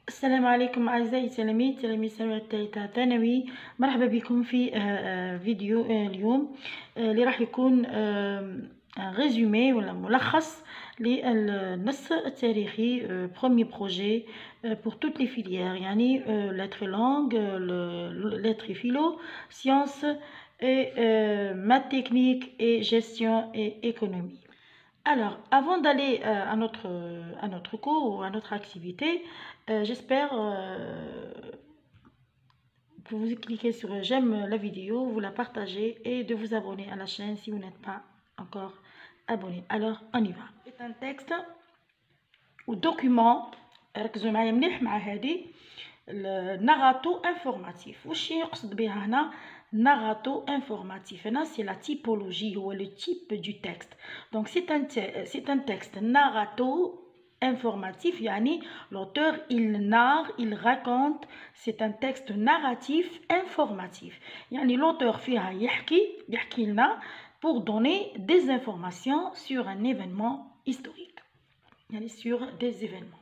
السلام عليكم أعزائي تلاميذ الثانوية الثالثة ثانوي. مرحبا بكم في فيديو اليوم اللي راح يكون ريزومي ولا ملخص للنص التاريخي بروميي بروجي pour toutes les filières يعني lettres langues, lettres philo, sciences et maths techniques et gestion et économie. Alors, avant d'aller à notre cours ou à notre activité, j'espère que vous cliquez sur j'aime la vidéo, vous la partagez et de vous abonner à la chaîne si vous n'êtes pas encore abonné. Alors, on y va. C'est un texte ou document, ركزوا معايا مليح مع هذه narrato informatif. واش يقصد بها هنا narrato informatif؟ هنا c'est la typologie ou le type du texte. Donc c'est un texte narrato informatif, يعني l'auteur il narre, il raconte. C'est un texte narratif informatif, يعني l'auteur فيها يحكي لنا pour donner des informations sur un événement historique, يعني sur des événements.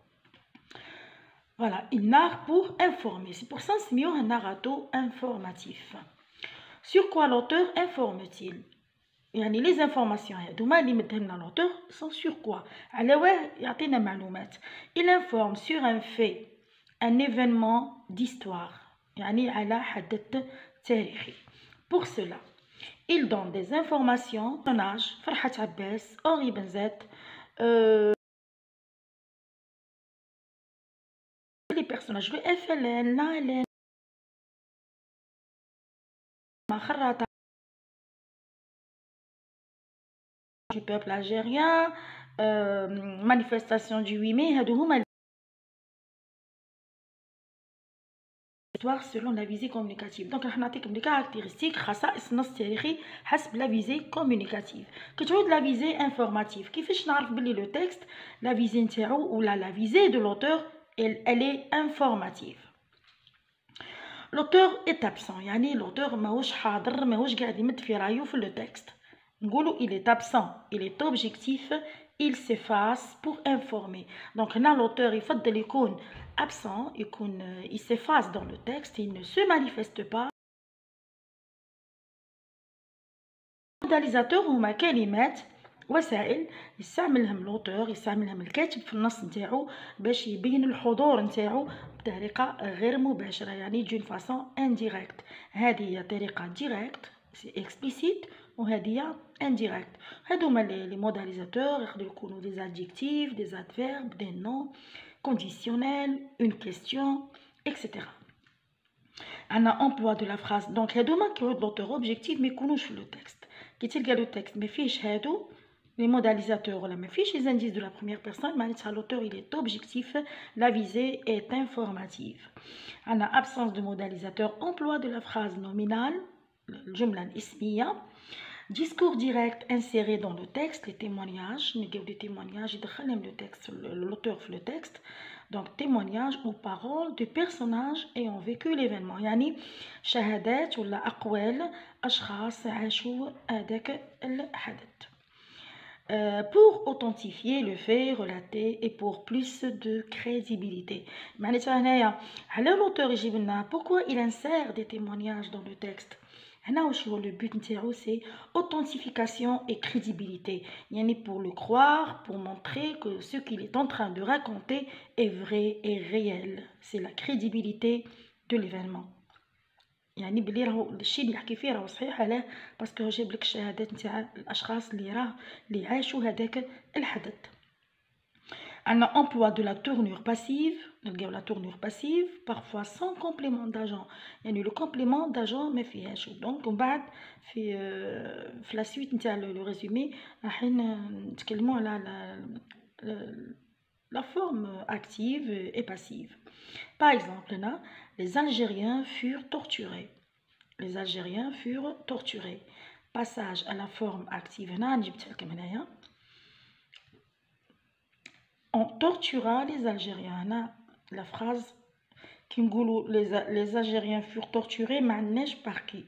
Voilà, il narre pour informer. C'est pour ça que c'est un narrato informatif. Sur quoi l'auteur informe-t-il? يعني les informations هذوما اللي مدهمنا l'auteur sont sur quoi؟ على واه يعطينا معلومات. Il informe sur un fait, un événement d'histoire, يعني على حدث تاريخي. Pour cela, il donne des informations. Personnage فرحة عباس, Henri Benzet, les personnages, le FLN, l'ALN, Maharata du peuple algérien, manifestation du 8 mai, هادو هما selon la visée communicative. Donc راح نعطيكم des caractéristiques خصائص النص التاريخي حسب la visée communicative. كتعود la visée informative. كيفاش نعرف بلي le texte la visée نتاعو ولا la visée de l'auteur elle est informative. L'auteur est absent, يعني l'auteur ماهوش حاضر, ماهوش قاعد يمد في رايو في le texte. نقولو il est absent, il est objectif, il s'efface pour informer. Donc هنا l'auteur يفضل يكون absent, il s'efface dans le texte, il ne se manifeste pas. الموداليزاتور هما كلمات وسائل يستعملهم لوتور, يستعملهم الكاتب في النص نتاعو باش يبين الحضور نتاعو بطريقه غير مباشره, يعني دون فاسون انديريكت. هذه هي طريقه ديريكت سي اكسبليسيت, وهذه هي انديريكت. هادوما لي موداليزاتور يقدروا يكونوا دي ادجيكتيف, دي ادفيرب, دي نون كونديسيونيل, اون كيستيون, etc. عندنا امبلوا دو لا فراز. دونك هادوما كيعود لوتور اوبجيكتيف ما يكونوش في لو تكست. كي تلقى لو تكست ما فيهش هادو لي موداليزاتور ولا ما فيهش لي انديس دو لا بروميير بيرسون, معناتها لوتور il est objectif, la visée est informative. عندنا absence de modalisateur, emploi de la phrase nominale, الجملة الاسمية. Discours direct inséré dans le texte, les témoignages, des témoignages, l'auteur fait le texte. Donc témoignages ou paroles de personnages ayant vécu l'événement, يعني شهادات ولا أقوال أشخاص عاشوا هذاك الحدث. Pour authentifier le fait relaté et pour plus de crédibilité. معناتها هنايا على l'auteur يجيب لنا pourquoi il insère des témoignages dans le texte. هنا واش هو le but نتاعو c'est authentification et crédibilité, يعني pour le croire, pour montrer que ce qu'il est en train de raconter est vrai et réel. C'est la crédibilité de l'événement, يعني بلي راهو الشيء اللي يحكي فيه راهو صحيح. علاه؟ باسكو جاب لك الشهادات نتاع الاشخاص اللي عاشوا هذاك الحدث. عندنا emploi de la tournure passive, نلقاو la tournure passive parfois sans complément d'agent, يعني le complément d'agent ما فيهاش. دونك ومن بعد في لا سويت نتاع لو ريزومي راح نتكلموا على la forme active et passive. Par exemple, là, les Algériens furent torturés. Les Algériens furent torturés. Passage à la forme active. On tortura les Algériens. La phrase qui me les Algériens furent torturés, mais par qui?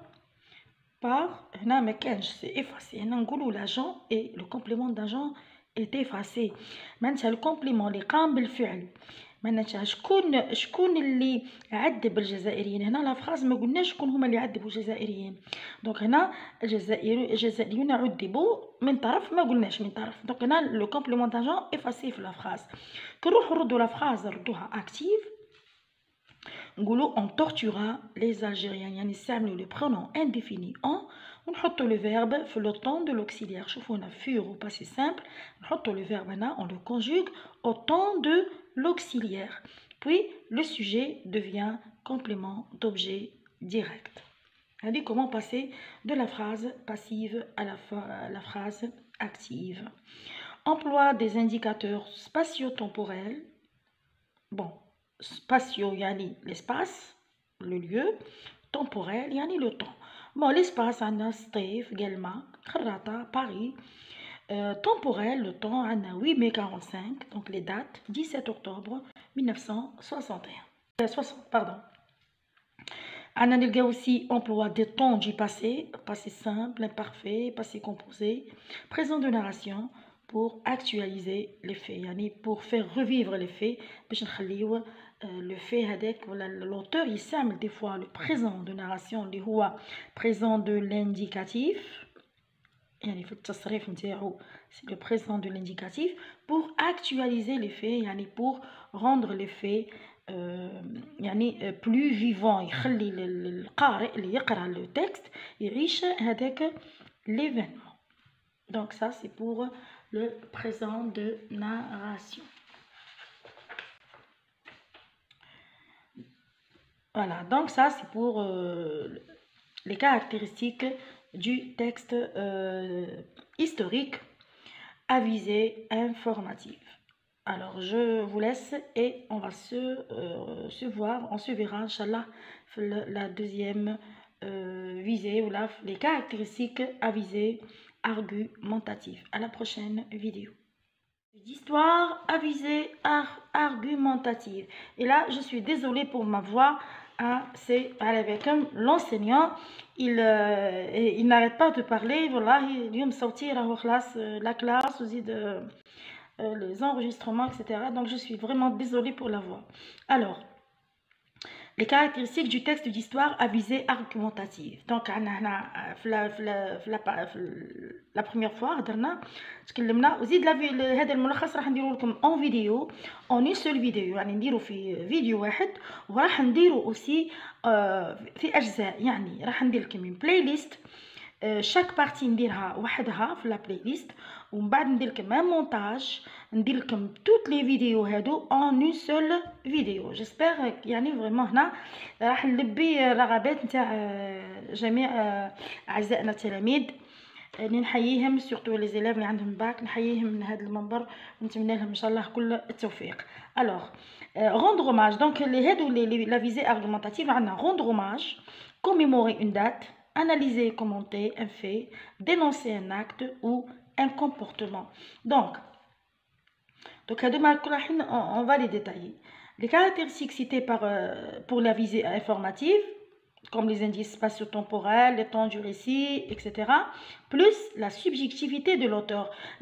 Par, c'est effacé. L'agent et le complément d'agent est effacé. معناتها الكومبليمون اللي قام بالفعل، معناتها شكون اللي عذب الجزائريين. هنا لا فراز ما قلناش شكون هما اللي عذبوا الجزائريين. دونك هنا الجزائريون عذبوا من طرف، ما قلناش من طرف. دونك هنا لو كومبليمون تاجون افاسي في لا فراز. كي نروحو نردو لا فراز نردوها اكتيف، نقولو on tortura les Algériens، يعني نستعملو لو برونون انديفيني اون ونحطو لو فيرب في لو طون دو لوكسيليير. شوفوا هنا فور و باسي سامبل، نحطو لو فيرب هنا on le conjugue au temps de l'auxiliaire, puis le sujet devient complément d'objet direct. C'est-à-dire comment passer de la phrase passive à la phrase active. Emploi des indicateurs spatio-temporels. Bon, spatio yani l'espace, le lieu, temporel yani le temps. Bon, l'espace عندنا سطيف قلمة خراطة Paris. Temporel, le temps, on a 8 mai 45, donc les dates 17 octobre 1961. 60, pardon. On a aussi emploi des temps du passé, passé simple, imparfait, passé composé, présent de narration pour actualiser les faits, yani pour faire revivre les faits. Le fait avec l'auteur il s'aime des fois le présent de narration, اللي هو présent de l'indicatif. يعني في التصريف نتاعو c'est le présent de l'indicatif pour actualiser les faits، يعني pour rendre les faits يعني plus vivant، يخلي القارئ اللي يقرأ le texte يعيش هذاك l'événement. Donc ça c'est pour le présent de narration. Voilà, donc ça c'est pour les caractéristiques du texte historique à visée informative. Alors je vous laisse et on va se voir, on se verra Inch'Allah la deuxième visée ou là les caractéristiques à visée argumentative. À la prochaine vidéo. D'histoire à visée argumentative. Et là je suis désolée pour ma voix. C'est avec l'enseignant, il n'arrête pas de parler. Voilà, il me sortir la classe, aussi les enregistrements, etc. Donc je suis vraiment désolée pour la voix. Alors, les caractéristiques du texte d'histoire à visée argumentative. Donc la première fois تكلمنا وزيد هذا الملخص راح نديرو لكم en vidéo en une seule vidéo، يعني نديرو في فيديو واحد، وراح نديرو اوسي في اجزاء، يعني راح ندير لكم بلاي ليست شاك بارتي نديرها وحدها في لا بلاي ليست، ومن بعد ندير لكم ان مونتاج ندير لكم توت لي فيديو هادو اون اون سول فيديو. جيسبر يعني فريمون هنا راح نلبي الرغبات نتاع جميع اعزائنا التلاميذ اللي نحييهم سورتو لي زيليف اللي عندهم باك، نحييهم من هذا المنبر ونتمنى لهم ان شاء الله كل التوفيق. الوغ rendre hommage، دونك اللي هادو لا فيزي ارغومونطاتيف عندنا rendre hommage، commémorer une date، analyser et commenter un fait، dénoncer un acte ou un comportement. Donc on va les détailler. Les caractéristiques citées pour la visée informative, comme les indices spatio-temporels, le temps du récit, etc. Plus la subjectivité de l'auteur.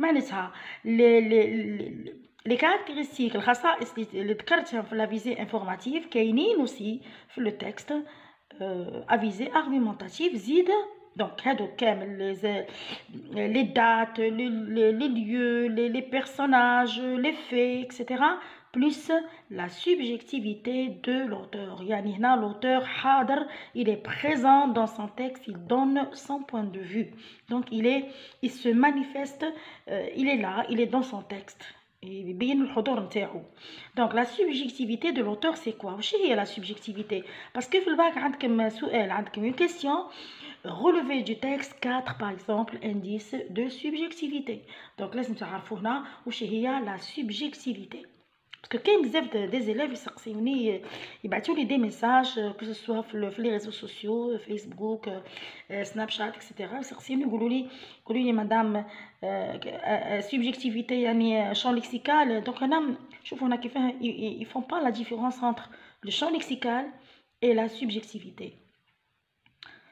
Les caractéristiques اللي ذكرتها في la visée informative كاينين aussi في le texte à visée argumentative. زيد donc هادو كامل les dates, les lieux, les personnages, les faits, etc. plus la subjectivité de l'auteur. يعني هنا l'auteur حاضر، il est présent dans son texte, il donne son point de vue. Donc il se manifeste, il est là, il est dans son texte. يبين الحضور نتاعو. Donc la subjectivité de l'auteur c'est quoi؟ واش هي la subjectivité؟ parce que في الباك عندكم سؤال، عندكم une question relever du texte 4 par exemple indices de subjectivité. Donc لازم تعرفوا هنا واش هي la subjectivité. Parce que كاين بزاف دي زيليف يسقسيوني يبعثوا لي دي ميساج كو سوا في لي ريزو سوسيو فيسبوك سناب شات اكسيتيرا، يسقسيوني يقولوا لي مدام سوبجيكتيفيتي يعني شون ليكسيكال. دونك انا شوفوا هنا كيفاه يفون با لا ديفيرونس انتر لو شون ليكسيكال et la subjectivité.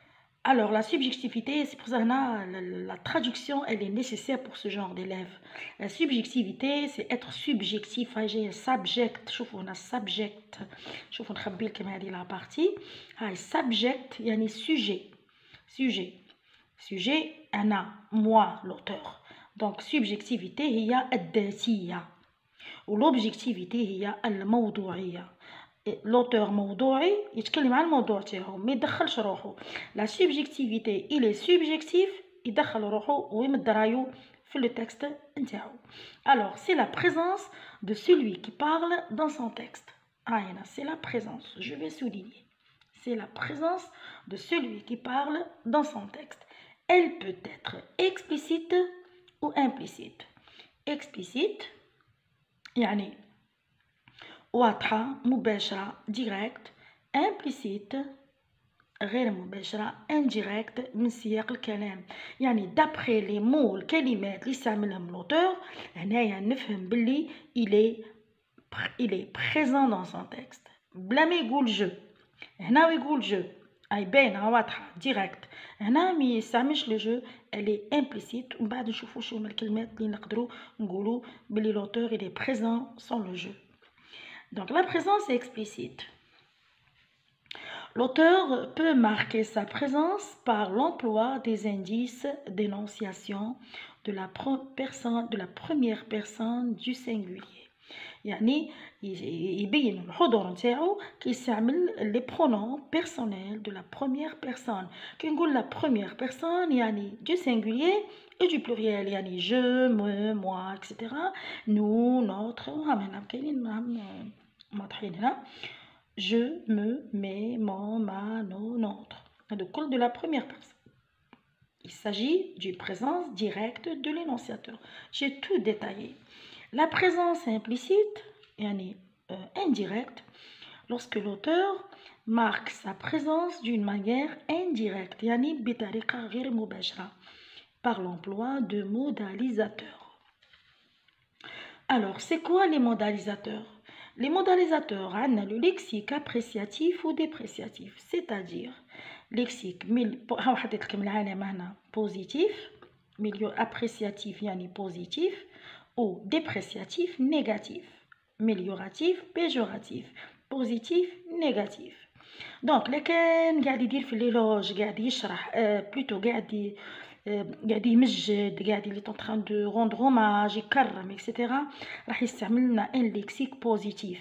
Alors, la subjectivité, c'est pour ça que la traduction, elle est nécessaire pour ce genre d'élèves. La subjectivité, c'est être subjectif. J'ai subject, on a subject. Je vous نخبي لكم هذه la partie. Subject, يعني sujet. Sujet. Sujet, أنا, moi, l'auteur. Donc, subjectivité, هي الذاتية. والobjectivité هي الموضوعية. l'auteur موضوعي يتكلم عن الموضوع تاعو ما يدخلش روحو. لا سوبجيكتيفيتي il est subjectif يدخل روحو ويمد رايو في le texte نتاعو. alors c'est la présence de celui qui parle dans son texte. هنا c'est la présence, je vais souligner, c'est la présence de celui qui parle dans son texte. elle peut être explicite ou implicite. explicite يعني واضحة مباشرة direct. implicite غير مباشرة indirect من سياق الكلام. يعني d'après les mots الكلمات اللي يستعملهم l'auteur هنايا نفهم باللي il est présent dans son texte بلا ما يقول جو. هنا ويقول جو أي باينة واضحة direct. هنا ما يستعملش لو جو elle est implicite. ومن بعد نشوفو شو هما الكلمات اللي نقدروا نقولوا باللي l'auteur il est présent sans le jeu. Donc la présence est explicite. L'auteur peut marquer sa présence par l'emploi des indices d'énonciation de la première personne du singulier. يعني يبين الحضور نتاعو كيستعمل les pronoms personnels de la première personne. كي نقول la première personne يعني du singulier et du pluriel يعني je, moi, etc. nous, notre. هنا كاينين واضحين هنا je, me, mes, mon, ma, nos, notre. Le col de la première personne. Il s'agit d'une présence directe de l'énonciateur. J'ai tout détaillé. La présence implicite, yani indirecte, lorsque l'auteur marque sa présence d'une manière indirecte, yani بطريقة غير مباشرة, par l'emploi de modalisateurs. Alors, c'est quoi les modalisateurs? Les modalisateurs, on a le lexique appréciatif ou dépréciatif, c'est-à-dire lexique positif, milieu appréciatif yani positif, ou dépréciatif négatif, amélioratif péjoratif, positif négatif. Donc les كان قاعد يدير في l'éloge قاعد يشرح plutôt قاعد يمجد قاعد il est en train de rendre hommage يكرم etc. راح يستعمل لنا un lexique positif.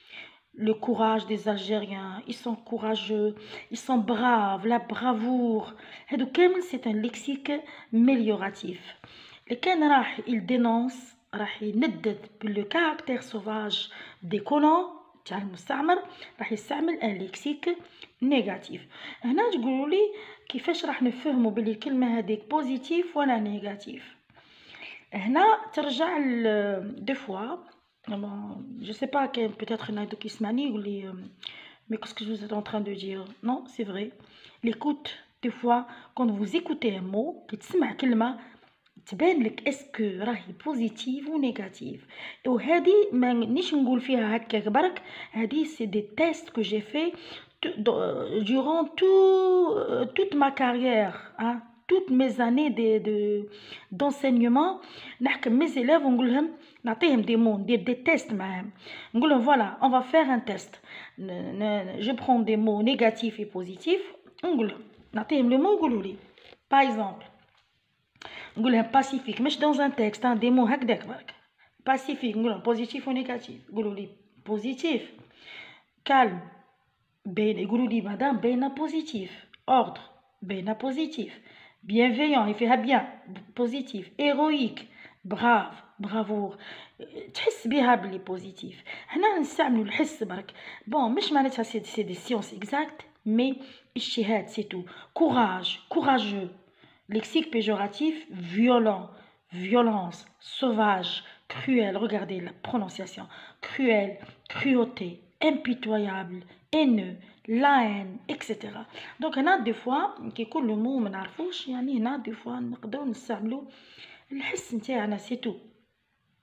Le courage des Algériens, ils sont courageux, ils sont braves, la bravoure. هادو كامل c'est un lexique amélioratif. اللي كان راح il dénonce راح يندد باللو caractère sauvage des colons تاع المستعمر راح يستعمل ان ليكسيك نيجاتيف. هنا تقولوا لي كيفاش راح نفهموا بلي الكلمه هذيك بوزيتيف ولا نيجاتيف. هنا ترجع دو فوا je sais pas peut-être نايدو كيسمعني يقول لي mais qu'est-ce que vous êtes en train de dire. non c'est vrai, l'écoute des fois quand vous écoutez un mot كتسمع كلمه تبان لك اسكو راهي بوزيتيف و نيجاتيف. وهذه مانيش نقول فيها هكاك برك، هذه سي دي تيست كو جي في durant toute ma carrière, hein, toutes mes années d'enseignement. نحكم mes élèves ونقول لهم نعطيهم دي مون ندير دي تيست معاهم نقول لهم voilà on va faire un test. je prends des mots négatifs et positifs نقول لهم نعطيهم لو مو يقولوا لي par exemple نقول لهم pacifique مش dans un texte hein, des mots هكذاك برك pacifique نقول لهم positif ou négatif يقولوا لي positif. calme بين يقولوا لي مدام بين positif. ordre بين positif. bienveillant يفيها bien positif. héroïque brave bravoure تحس بها بلي بوزيتيف. هنا نستعملوا الحس برك بون مش معناتها سي دي سيونس اكزاكت مي اجتهاد سي تو. courage courageux. lexique péjoratif violent violence sauvage cruel. regardez la prononciation cruel cruauté impitoyable haineux la haine etc. donc هنا دي فوا كي يكون لو مو ما نعرفوش يعني هنا دي فوا نقدروا نستعملوا الحس نتاعنا سي تو.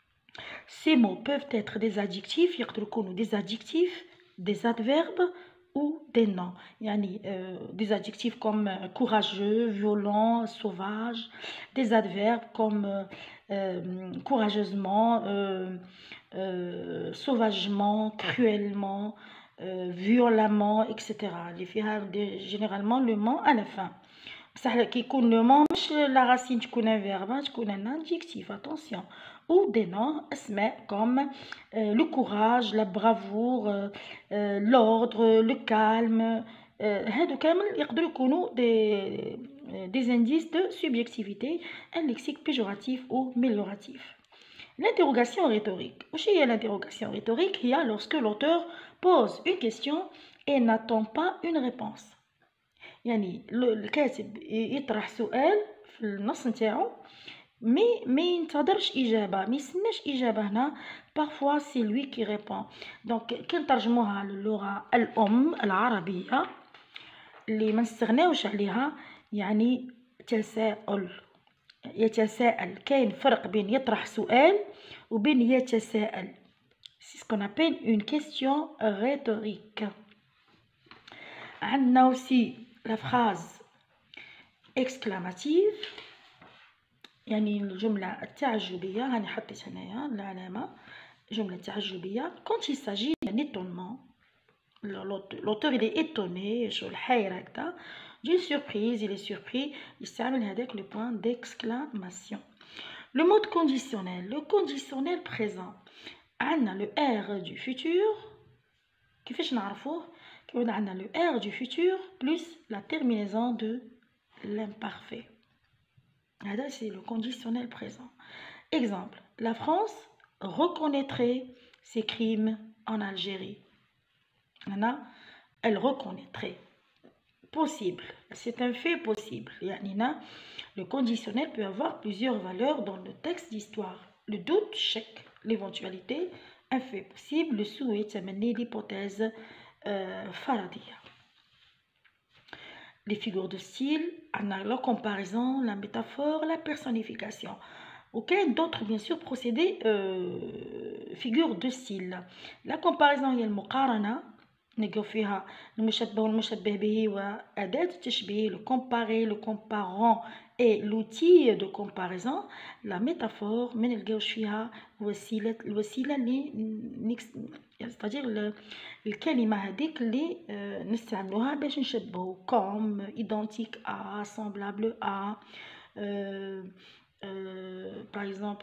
Ces mots peuvent être des adjectifs, des adjectifs, des adverbes ou des noms. يعني des adjectifs comme courageux, violent, sauvage, des adverbes comme courageusement, sauvagement, cruellement, violemment, etc. اللي فيها généralement le mot à la fin. بصح كي يكون لو مون مش لا راسين تكون ان فيرب تكون ان adjectif attention ou des noms اسماء comme le courage, la bravoure, l'ordre, le calme. هادو كامل يقدروا يكونوا des indices de subjectivité, un lexique péjoratif ou mélioratif. L'interrogation rhétorique. وش هي l'interrogation rhétorique؟ هي lorsque l'auteur pose une question et n'attend pas une réponse. يعني الكاتب يطرح سؤال في النص نتاعو ما ينتظرش اجابه، ما يسناش اجابه. هنا parfois c'est lui qui répond. دونك كي نترجموها للغه الام العربيه اللي ما نستغناوش عليها، يعني تساؤل، يتساءل. كاين فرق بين يطرح سؤال وبين يتساءل. c'est ce qu'on appelle une question rhétorique. عندنا aussi la phrase exclamative، يعني الجملة التعجبية. هاني حطيت هنايا العلامة جملة تعجبية. quand il s'agit d'un étonnement، l'auteur il est étonné، شو الحيرة هكذا، d'une surprise، il est surpris، يستعمل هذاك le point d'exclamation. le mode conditionnel، le conditionnel présent. عندنا le R du futur. كيفاش نعرفوه؟ كيقول عندنا le R du futur plus la terminaison de l'imparfait. هذا c'est le conditionnel présent. Exemple, la France reconnaîtrait ses crimes en Algérie. هنا elle reconnaîtrait. Possible, c'est un fait possible. يعني هنا le conditionnel peut avoir plusieurs valeurs dans le texte d'histoire. Le doute, chèque, l'éventualité, un fait possible, le souhait, تمني, l'hypothèse, فرضية. Les figures de style, la comparaison, la métaphore, la personnification. Ok, d'autres bien sûr procédés figures de style. La comparaison هي المقارنة، نلقاو فيها المشبه والمشبه به وأداة التشبيه، le comparer, le comparant et l'outil de comparaison. La métaphore ما نلقاوش فيها الوسيلة اللي c'est-à-dire الكلمة هذيك اللي نستعملوها باش نشبهو comme, identique à, semblable à, par exemple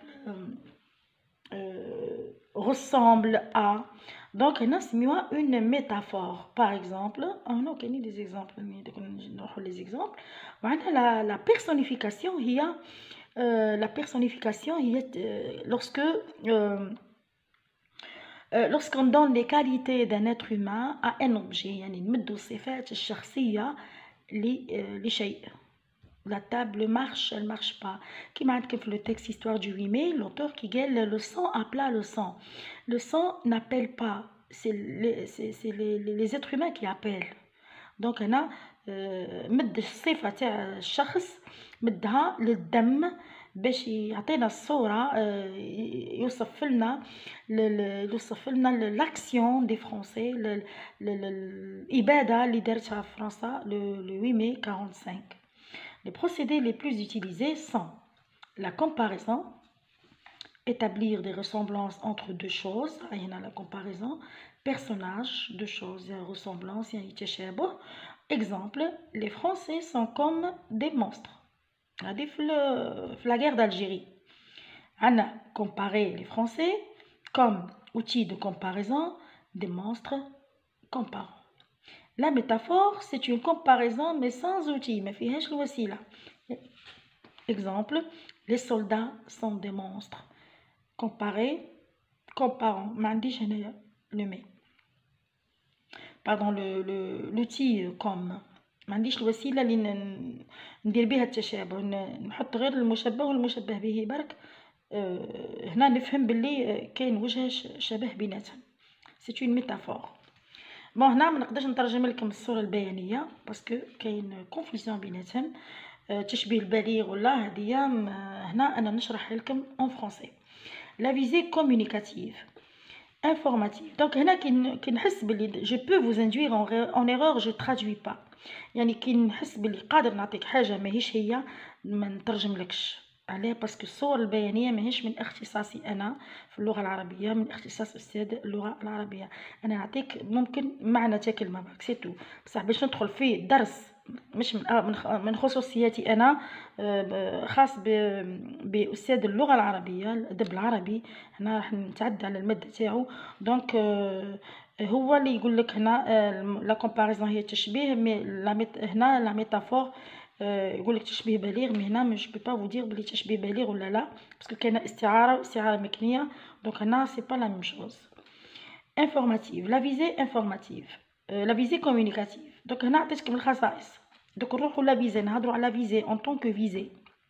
ressemble à. Donc هنا نسميوها une métaphore. Par exemple هنا كاينين des exemples، نروحو les exemples. وعندنا la personnification هي la personnification هي lorsqu'on donne les qualités d'un être humain à un objet، يعني نمدو الصفات الشخصية لشيء. La table marche, elle marche pas. Qui m'a dit que le texte Histoire du 8 mai, l'auteur qui dit le sang appela le sang. Le sang n'appelle pas, c'est les êtres humains qui appellent. Donc on a مد الصفة تاع الشخص مدها للدم باش يعطينا الصورة، يوصف لنا l'action des Français، الإبادة اللي دارتها فرنسا le 8 mai 45. Les procédés les plus utilisés sont la comparaison, établir des ressemblances entre deux choses. Il y en a la comparaison, personnage, deux choses, ressemblance, il y a التشابه. Exemple, les Français sont comme des monstres. La guerre d'Algérie. On a comparé les Français comme outil de comparaison des monstres comparants. La métaphore, c'est une comparaison mais sans outil. ما فيهاش الوسيلة. Exemple, les soldats sont des monstres. Comparer, comparant. ما عنديش هنايا le mais. Pardon, l'outil comme. ما عنديش الوسيلة اللي ندير بها التشابه، نحط غير المشبه والمشبه به برك. هنا نفهم باللي كاين وجه شبه بيناتهم. C'est une métaphore. بون هنا ما نقدرش نترجم لكم الصوره البيانيه باسكو كاين كونفليسيون بيناتهم، تشبيه البليغ ولا هديه. هنا انا نشرح لكم en français. La visée communicative. informative. Donc هنا كي نحس باللي je peux vous induire en erreur je traduis pas. يعني كي نحس باللي قادر نعطيك حاجه ماهيش هي ما نترجملكش عليه، باسكو الصور البيانيه ماهيش من اختصاصي انا في اللغه العربيه، من اختصاص استاذ اللغه العربيه. انا نعطيك ممكن معنى تاع كلمه برك سي تو، بصح باش ندخل في درس مش من خصوصياتي انا خاص باستاذ اللغه العربيه الادب العربي، هنا راح نتعدى على الماده تاعو. دونك هو اللي يقول لك هنا لا كومباريزون هي تشبيه، مي هنا لا ميتافور يقول لك تشبيه بليغ، مي هنا مش بي با فو دير بلي تشبيه بليغ ولا لا، باسكو كاينه استعاره مكنيه. دونك هنا سي با لا ميم شوز. انفورماتيف، لا فيزي انفورماتيف، لا فيزي كومونيكاتيف. دونك هنا عطيتكم الخصائص. دونك نروحوا لا فيزي، نهضروا على فيزي en tant que visée.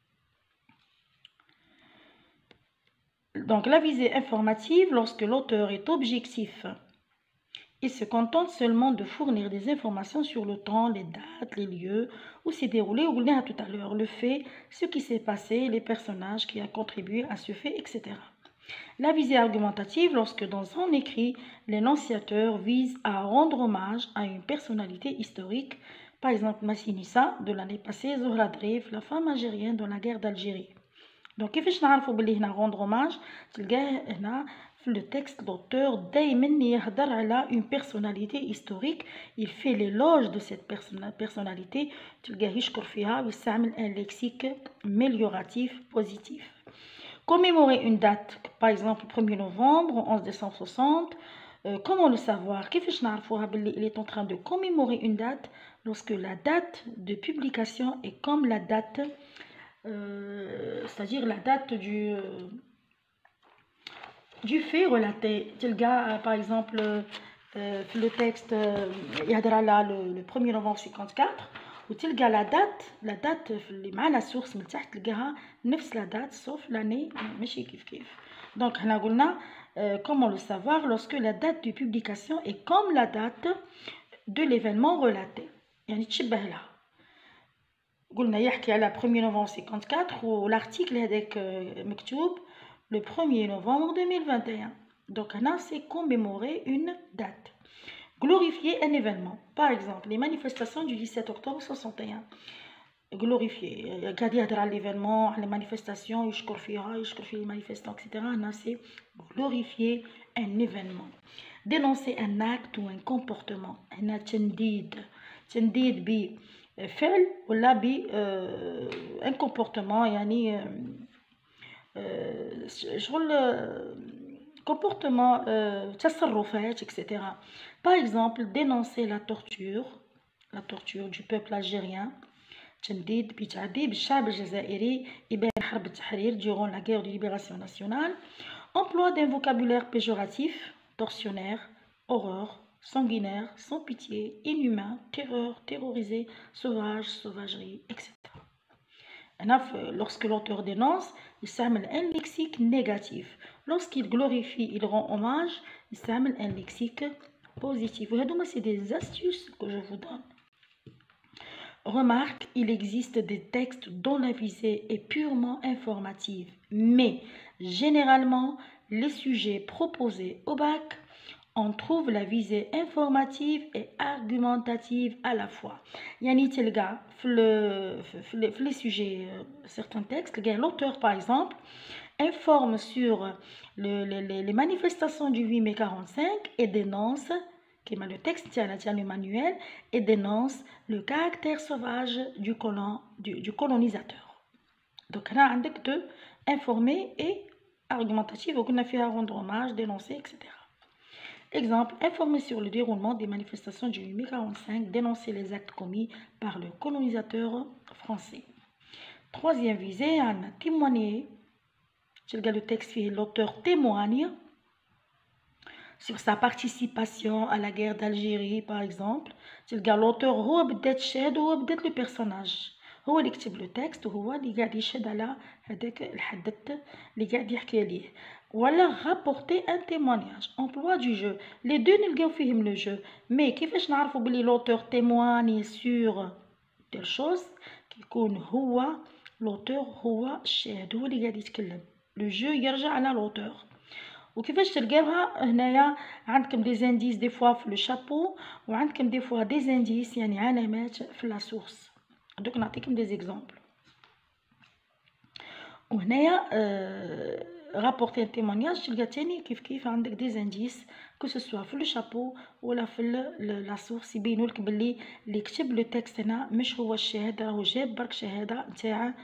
Donc la visée informative, lorsque l'auteur est objectif, il se contente seulement de fournir des informations sur le temps, les dates, les lieux où s'est déroulé, ou tout à l'heure, le fait, ce qui s'est passé, les personnages qui ont contribué à ce fait, etc. La visée argumentative, lorsque dans un écrit, l'énonciateur vise à rendre hommage à une personnalité historique, par exemple Massinissa de l'année passée, Zohra Drif, la femme algérienne dans la guerre d'Algérie. Donc كيفاش نعرفوا بلي هنا rendre hommage؟ تلقاه هنا في le texte l'auteur دايما يهضر على une personnalité historique، il fait l'éloge de cette personnalité، تلقاه يشكر فيها ويستعمل un lexique amélioratif positif. Commémorer une date, par exemple 1er novembre 11 décembre 60. Comment le savoir؟ كيفاش نعرفوها بلي il est en train de commémorer une date lorsque la date de publication est comme la date c'est-à-dire la date du fait relaté. تلقى par exemple le texte يهضر على le 1er novembre 54 وتلقى la date اللي مع la source من تحت تلقاها نفس la date sauf l'année ماشي كيف. donc هنا قلنا comment le savoir lorsque la date de publication est comme la date de l'événement relaté، يعني تشبه لها. قلنا يحكي على 1er novembre 54 والارتيكل هذاك مكتوب le 1er novembre 2021. donc هنا c'est commémorer une date. Glorifier un événement, par exemple les manifestations du 17 octobre 61. glorifier قاعد يهضر على l'événement على les manifestations يشكر في les manifestants etc. هنا c'est glorifier un événement. dénoncer un acte ou un comportement، هنا تنديد بفعل ولا ب un comportement، يعني شغل comportement تصرفات etc. par exemple dénoncer la torture du peuple algérien، تنديد بتعذيب الشعب الجزائري إبان حرب التحرير durant la guerre de libération nationale. emploi d'un vocabulaire péjoratif، tortionnaire، horreur، sanguinaire، sans pitié، inhumain، terreur، terrorisé، sauvage، sauvagerie etc. lorsque l'auteur dénonce il s'amène un lexique négatif. lorsqu'il glorifie il rend hommage il s'amène un lexique positif. c'est des astuces que je vous donne. Remarque, il existe des textes dont la visée est purement informative, mais généralement les sujets proposés au bac on trouve la visée informative et argumentative à la fois. يعني تلقى في les sujets certains textes l'auteur par exemple informe sur les manifestations du 8 mai 45 et dénonce le texte tient le manuel et dénonce le caractère sauvage du colonisateur. donc هنا عندك de informer et argumentative وقلنا فيها rendre hommage, dénoncer etc. Exemple, informer sur le déroulement des manifestations du 8 mai 45, dénoncer les actes commis par le colonisateur français. Troisième visée, on a témoigné. Le texte, l'auteur témoigne sur sa participation à la guerre d'Algérie, par exemple. L'auteur, le personnage. هو اللي كتب لو تكست وهو اللي قاعد يشهد على هذاك الحدث اللي قاعد يحكي عليه. ولا rapporter un témoignage. emploi du jeu. les deux نلقاو فيهم le jeu. mais كيفاش نعرفوا بلي l'auteur témoigne sur telle chose؟ كيكون هو l'auteur هو الشاهد، هو اللي قاعد يتكلم. le jeu يرجع على l'auteur. وكيفاش تلقاوها هنايا؟ عندكم دي زانديس دي فوا في لو شابو، وعندكم دي فوا دي زانديس يعني علامات في لا سورس. دوك نعطيكم دي زيكزامبل. وهنايا رابورتي ان تيمونياج تلقى تاني كيف عندك دي زانديس كو سوسوا في لو شابو ولا في لا سورس يبينولك بلي اللي كتب لو تكست هنا مش هو الشاهد، راهو جاب برك شهاده نتاع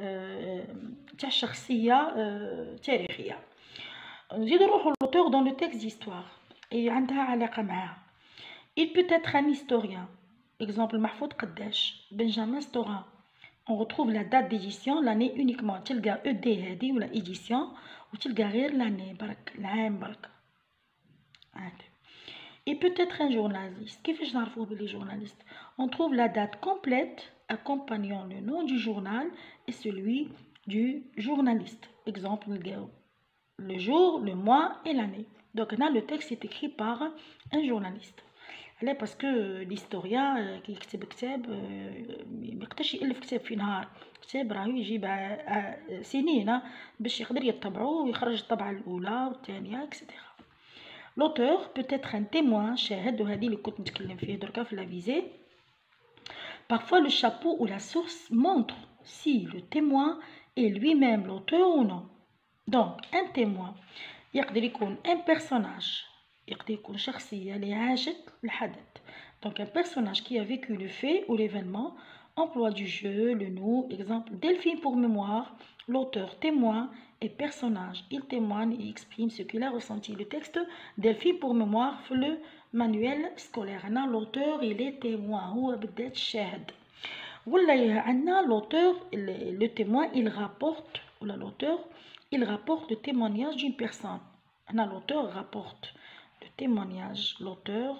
شخصيه تاريخيه. نزيدو نروحو لوتور دون لو تكست ديستوار اي عندها علاقه معاها. il peut être un historien. exemple محفوظ قداش بنجامين ستورا. on retrouve la date d'édition l'année uniquement، تلقى ED هادي ولا édition وتلقى غير l'année برك العام برك عادي. il peut être un journaliste. كيفاش نعرفوه بلي journaliste؟ on trouve la date complète accompagnant le nom du journal et celui du journaliste. exemple نلقاو le jour, le mois et l'année. Donc là le texte est écrit par un journaliste. لا باسكو الهستوريان كي يكتب كتاب ما يقدرش يالف كتاب في نهار، كتاب راهو يجيب سنين باش يقدر يطبعو ويخرج الطبعه الاولى والثانيه اكسيتيرا. لوتور بوتيتر ان تيموان، شاهد، وهذه اللي كنت نتكلم فيه دركا في لافيزي. parfois le chapeau ou la source montre si le témoin est lui-même l'auteur ou non. donc un témoin يقدر يكون un personnage، يقدر يكون شخصية اللي عاشت الحدث. donc un personnage qui a vécu le fait ou l'événement. emploi du jeu, le nous. exemple Delphine pour mémoire, l'auteur témoin et personnage. il témoigne et exprime ce qu'il a ressenti. le texte Delphine pour mémoire في le manuel scolaire. هنا l'auteur il est témoin، هو بالذات الشاهد. ولا عندنا l'auteur le témoin il rapporte، ولا l'auteur il rapporte le témoignage d'une personne. هنا l'auteur rapporte le témoignage. l'auteur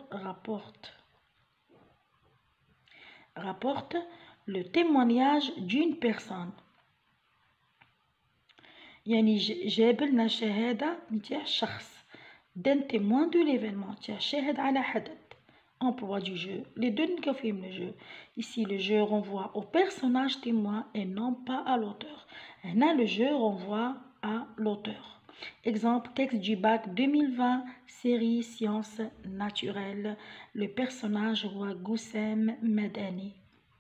rapporte le témoignage d'une personne. يعني جاب لنا شهادة نتاع شخص d'un témoin de l'événement، تاع شاهد على حدث. emploi du jeu، les deux نلقاو فيهم le jeu. ici le jeu renvoie au personnage témoin et non pas à l'auteur. هنا le jeu renvoie à l'auteur. exemple texte du bac 2020 série sciences naturelles. le personnage هو Goussem Madani.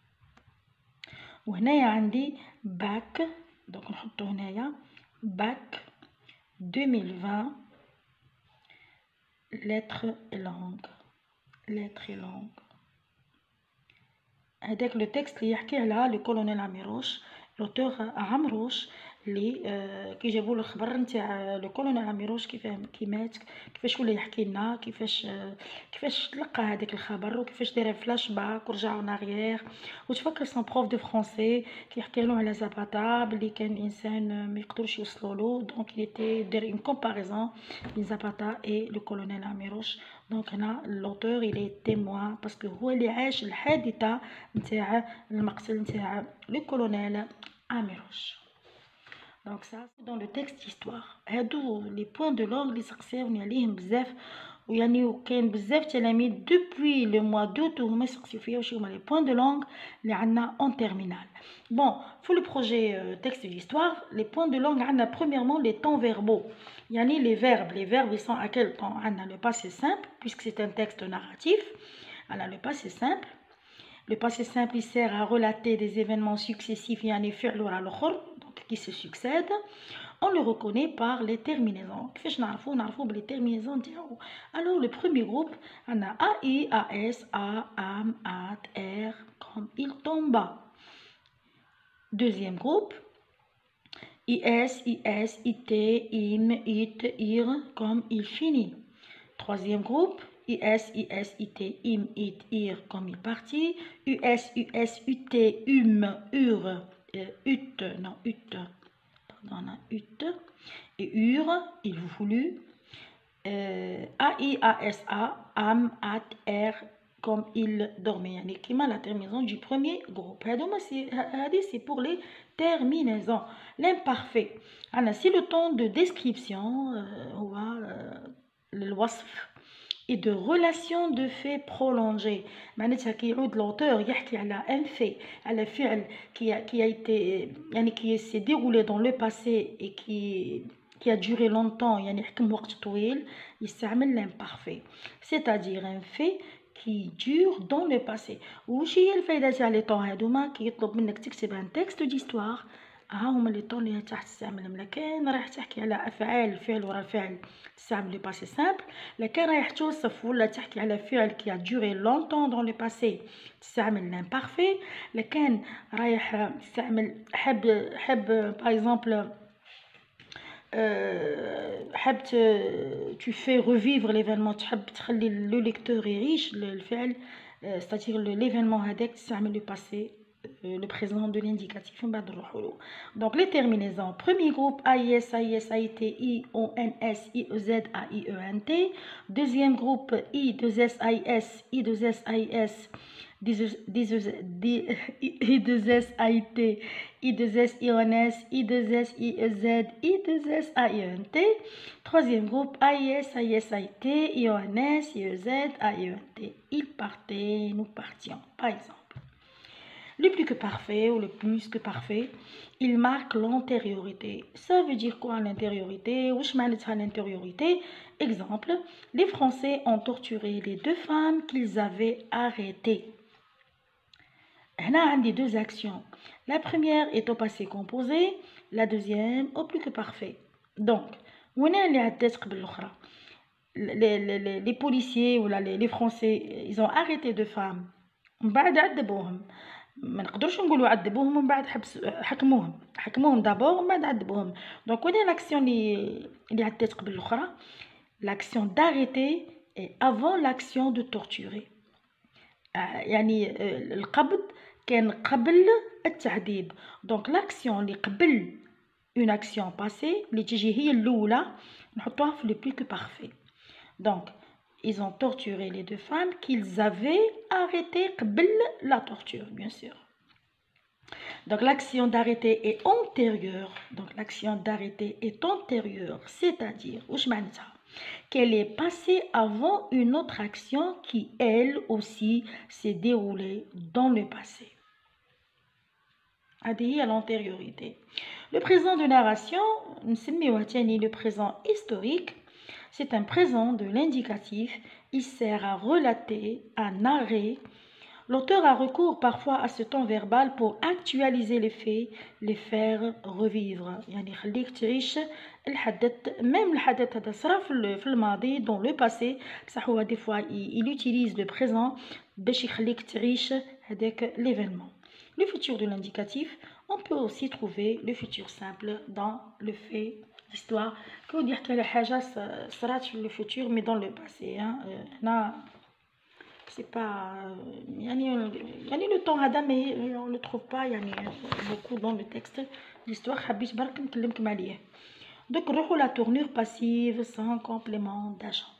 وهنايا عندي bac، donc نحطو هنايا bac 2020 lettres et langues. هذاك لو تكست اللي يحكي على لو كولونيل عميروش، لوتور عمروش اللي كي جابوا له الخبر نتاع لو كولونيل عميروش كي مات، كيفاش ولا يحكي لنا كيفاش تلقى هذاك الخبر وكيفاش دار فلاش باك ورجعوا ناريير. وتفكر سون بروف دو فرونسي كيحكي لهم على زاباتا بلي كان انسان ما يقدروش يوصلوا له، دونك يتي دار اون كومباريزون بين زاباتا اي لو كولونيل عميروش. دونك هنا لوتور il est témoin باسكو هو اللي عاش الحادثه نتاع المقتل نتاع لو كولونيل عميروش. donc ça c'est dans le texte d'histoire. هادو لي بوين دو لونغ اللي سقساوني عليهم بزاف، ويعني وكاين بزاف تلاميذ دوبوي لو موا دوت وهما يسقسيو فيا واش هما لي بوين دو لونغ اللي عندنا اون تيرمينال. بون في لو بروجي تكست ديستوار لي بوين دو لونغ عندنا premièrement les temps verbaux، يعني les verbes ils sont à quel temps؟ عندنا le passé simple puisque c'est un texte narratif. alors le passé simple il sert à relater des événements successifs يعني فعل ورا الاخر qui se succèdent. on le reconnaît par les terminaisons. كيفاش نعرفو بلي terminaisons ديالو؟ alors le premier groupe on a AI, AS, A, AM, AT, R comme il tomba. deuxième groupe IS, IS, IT, IM, IT, IR comme il finit. troisième groupe IS, IS, IT, IM, IT, IR comme il partit. US, US, UT, UR, UT, non UT, pardon, UT et UR, il voulut. AI, ASA, AM, AT, R comme il dormait. يعني كيما la terminaison du premier groupe. هذه c'est pour les terminaisons. l'imparfait أنا si le temps de description هو الوصف et de relation de fait prolongée. معناتها كيعود l'auteur يحكي على un fait، على فعل qui a été يعني qui s'est déroulé dans le passé et qui a duré longtemps يعني حكم وقت طويل يستعمل l'imparfait c'est-à-dire un fait qui dure dans le passé. وش هي الفايدة تاع لي طون هادوما؟ كي يطلب منك تكتب ان تكست ديستوار ها هما لي طون اللي تحت تستعملهم. لكان رايح تحكي على افعال الفعل ورا الفعل تستعمل لو باسي سامبل. لكان رايح توصف ولا تحكي على فعل كي دوري لونطون دون لو باسي تستعمل لامبارفي. لكان رايح تستعمل حب باغ اكزومبل حب tu fais revivre l'événement تحب تخلي لو ليكتور يعيش الفعل c'est-à-dire l'événement هذاك تستعمل لو باسي le présent de l'indicatif من بعد نروحوا له. Donc les terminaisons premier groupe AIS AIS AIT IONS IEZ AIENT. Deuxième groupe I2S AIS I2S AIS I2S AIT I2S IONS I2S IEZ I2S AIENT. Troisième groupe AIS AIS AIT IONS IEZ AIENT. Il partait, nous partions par exemple. Le plus que parfait ou le plus que parfait, il marque l'antériorité. Ça veut dire quoi l'antériorité? Wesh معناتها l'antériorité? Exemple, les Français ont torturé les deux femmes qu'ils avaient arrêtées. هنا عندي deux actions. La première est au passé composé, la deuxième au plus que parfait. Donc, وين اللي عدات قبل الأخرى؟ les policiers ou les Français, ils ont arrêté deux femmes. من بعد عذبوهم. ما نقدرش نقولوا عذبوهم ومن بعد حكموهم دابور ومن بعد عذبوهم. دونك وين لاكسيون اللي عدات قبل الاخرى؟ لاكسيون d'arrêter et avant l'action de torturer. يعني القبض كان قبل التعذيب. دونك لاكسيون اللي قبل اون اكسيون باسي اللي تجي هي الاولى نحطوها في لو بلو كو بارفي. دونك ils ont torturé les deux femmes qu'ils avaient arrêtées قبل la torture, bien sûr. Donc l'action d'arrêter est antérieure. Donc l'action d'arrêter est antérieure, c'est-à-dire qu'elle est passée avant une autre action qui, elle aussi, s'est déroulée dans le passé. هذه l'antériorité. Le présent de narration, le présent historique, c'est un présent de l'indicatif. Il sert à relater, à narrer. L'auteur a recours parfois à ce temps verbal pour actualiser les faits, les faire revivre. يعني خليك تعيش الحدث même الحدث هذا صرا في الماضي dans le passé بصح هو des fois il utilise le présent باش يخليك تعيش هذاك l'événement. Le futur de l'indicatif, on peut aussi trouver le futur simple dans le fait d'histoire. كون يحكي على حاجة صرات في le futur mais dans le passé. هنا c'est pas يعني le temps هذا mais on le trouve pas يعني beaucoup dans le texte d'histoire. حبيت برك نكلمكم عليه. Donc نروحوا la tournure passive sans complément d'agent.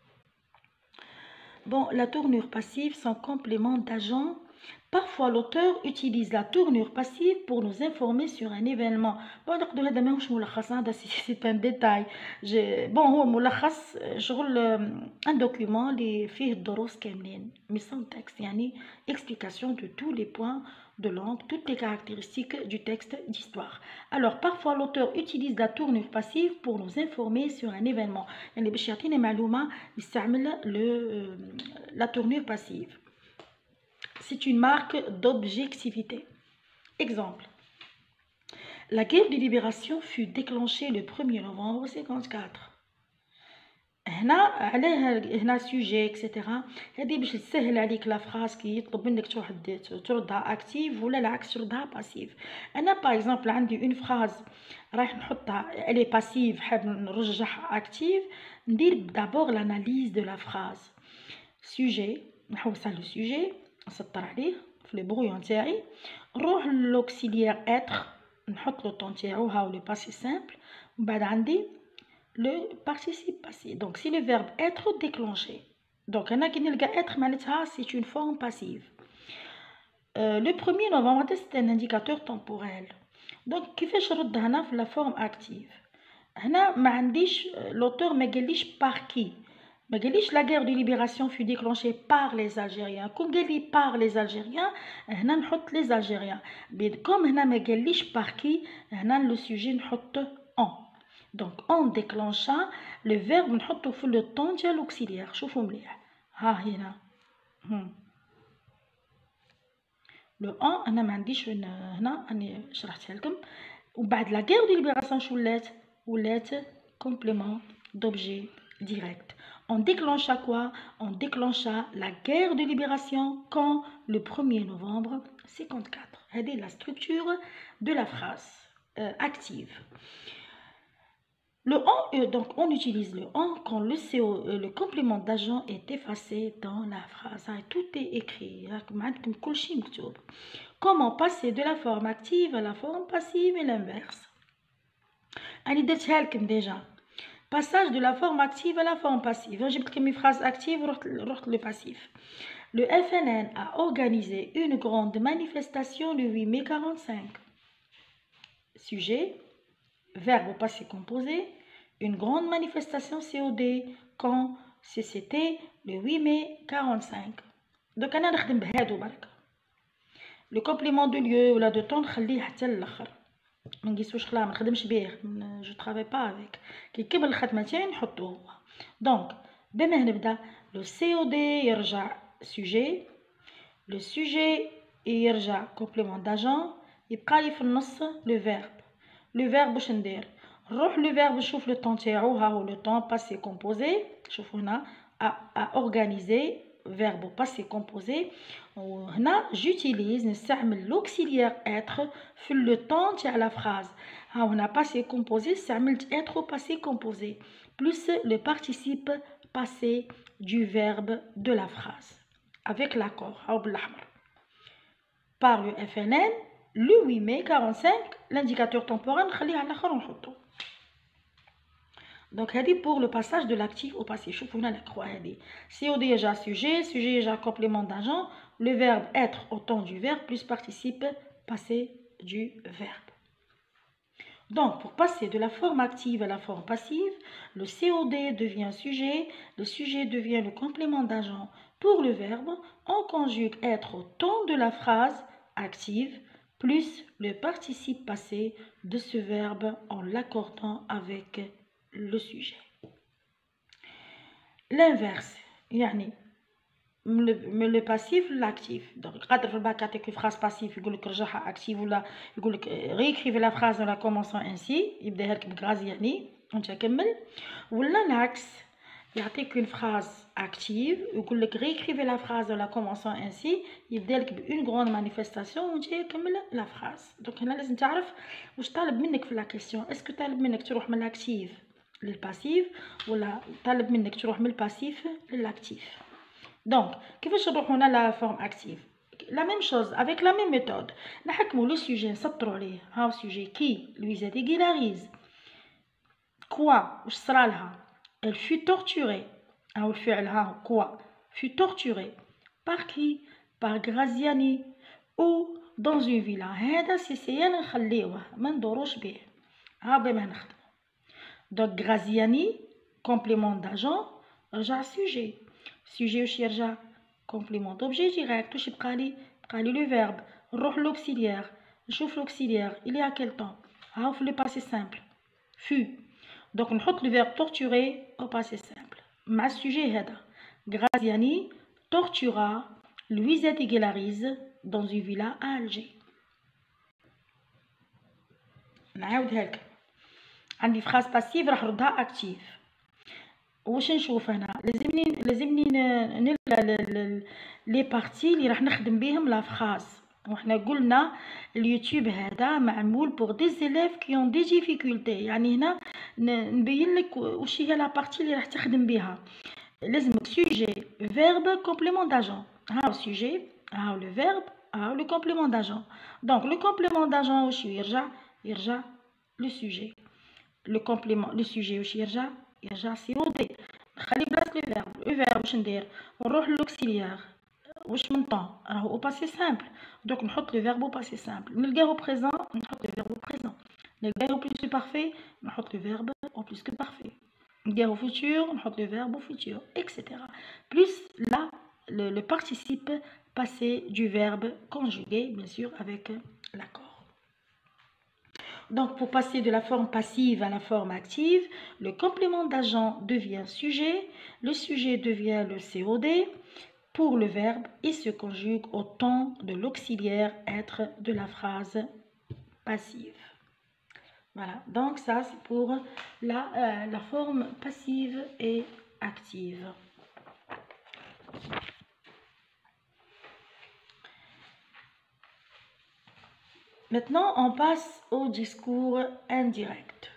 Bon, la tournure passive sans complément d'agent. Parfois, l'auteur utilise la tournure passive pour nous informer sur un événement. Bon, c'est un détail. Bon, هو ملخص شغل un document اللي فيه الدروس كاملين mais sans texte يعني explication de tous les points de langue, toutes les caractéristiques du texte d'histoire. Alors, parfois, l'auteur utilise la tournure passive pour nous informer sur un événement. يعني باش يعطينا معلومة يستعمل la tournure passive. C'est une marque d'objectivité. Exemple. La guerre de libération fut déclenchée le 1er novembre 1954. هنا sujet etc. هذه باش تسهل عليك لا فراس كي يطلب منك تردها اكتيف ولا العكس تردها باسيف. انا باغ اكزومبل عندي اون فراز رايح نحطها الي باسيف حاب نرجعها اكتيف ندير دابور لاناليز دو لا فراز. sujet نحوسها لو sujet نسطر عليه في لي برويون تاعي نروح لوكسيليير اتر نحط لو طون تاعو هاو لو باسي سامبل ومن بعد عندي le participe passé. Donc c'est le verbe être déclenché. Donc هنا كي نلقى être معناتها c'est une forme passive. Le 1er novembre c'est un indicateur temporel. Donc كيفاش نرد هنا في la forme active. هنا ما عنديش l'auteur ما قاليش par qui. ما قاليش la guerre de libération fut déclenchée par les Algériens. كون قال لي par les Algériens هنا نحط les Algériens. Mais comme هنا ما قاليش par qui هنا le sujet نحط en. Donc en déclenchant le verbe نحطو في le temps ديال l'auxiliaire. شوفوا مليح ها هنا لو ان انا ما عنديش هنا راني شرحتها لكم. وبعد لا غير دو ليبراسيون شو ولات complément d'objet direct. On déclencha quoi? On déclencha la guerre de libération quand le 1er novembre 54. C'est la structure de la phrase active. Le en, donc on utilise le en quand le complément d'agent est effacé dans la phrase. Tout est écrit. Comment passer de la forme active à la forme passive et l'inverse? Déjà. Passage de la forme active à la forme passive. J'ai pris mes phrases actives, le passif. Le FNN a organisé une grande manifestation le 8 mai 45. Sujet, verbe au passé composé, une grande manifestation COD quand c'était le 8 mai 45. Donc, on a le complément de lieu ou la de temps, je travaille pas avec. Donc, le COD يرجع sujet, le sujet يرجع complément d'agent, يبقى لي في النص le verbe. Le verbe باش ندير نروح le verbe نشوف le temps تاعو ها هو le temps passé composé. شوفوا هنا à organiser verbe passé composé. وهنا j'utilise نستعمل l'auxiliaire être في le temps تاع la phrase. ها هنا passé composé استعملت être au passé composé plus le participe passé du verbe de la phrase avec l'accord ها بالأحمر. Par le FNN le 8 mai 45 l'indicateur temporel نخليه على الآخر ونحطه. Donc, c'est pour le passage de l'actif au passé. Je vous la croix. COD déjà sujet déjà complément d'agent, le verbe être au temps du verbe plus participe passé du verbe. Donc, pour passer de la forme active à la forme passive, le COD devient sujet, le sujet devient le complément d'agent. Pour le verbe, on conjugue être au temps de la phrase active plus le participe passé de ce verbe en l'accordant avec le sujet. L'inverse, يعني le passif l'actif. Donc قادر في الباك يعطيك phrase passive يقول لك رجعها active ولا يقول لك réécrivez la phrase en la commençant ainsi يبداها لك بغرازياني وانت كمل. ولا العكس يعطيك une phrase active يقول لك réécrivez la phrase en la commençant ainsi يبدا لك بune grande manifestation وانت كمل la phrase. Donc هنا لازم تعرف واش طالب منك في la question. Est-ce que طالب منك تروح من l'active للباسيف ولا طالب منك تروح من الباسيف للاكتيف. دونك كيفاش نروحو هنا لا فورم اكتيف؟ لا ميم شوز افيك لا ميم ميثود. نحكمو لو سوجي نسطرو عليه ها سوجي كي لويزا ديغيلاريز كوا واش صرالها elle fut torturée ها الفعل ها كوا fut torturée par qui par Graziani ou dans une villa. هذا سيسيان نخليوه ما ندوروش به ها بما نخدم. Donc Graziani complément d'agent رجع sujet sujet واش يرجع complément d'objet direct واش يبقى لي le verbe نروح l'auxiliaire نشوف l'auxiliaire il est à quel temps ها في le passé simple fut. Donc نحط le verbe torturer au passé simple مع الsujet هذا Graziani tortura Louisette et Guélarize dans une villa à Alger. نعاودها لك عندي فراز باسيف راح نردها اكتيف. واش نشوف هنا لازمني نلقى لي بارتي اللي راح نخدم بهم لا فراز. وحنا قلنا اليوتيوب هذا معمول بور دي زيليف كي اون دي ديفيكولتي. يعني هنا نبين لك واش هي لا بارتي اللي راح تخدم بها. لازمك سوجي فيرب كومبليمون داجون ها سوجي ها لو فيرب ها لو كومبليمون داجون. دونك لو كومبليمون داجون واش يرجع لو سوجي le complément le sujet واش يرجع COD. نخلي بلاص لو فيرب واش ندير نروح للauxiliaire واش من طون راهو au passé simple. donc نحط لو فيرب au passé simple. نلقاه au présent نحط لو فيرب au présent. نلقاه au plus que parfait نحط لو فيرب au plus que parfait. نلقاه au futur نحط لو فيرب au futur etc. plus là le participe passé du verbe conjugué bien sûr avec l'accord. Donc, pour passer de la forme passive à la forme active, le complément d'agent devient sujet, le sujet devient le COD pour le verbe et se conjugue au temps de l'auxiliaire être de la phrase passive. Voilà, donc ça c'est pour la forme passive et active. Maintenant, on passe au discours indirect.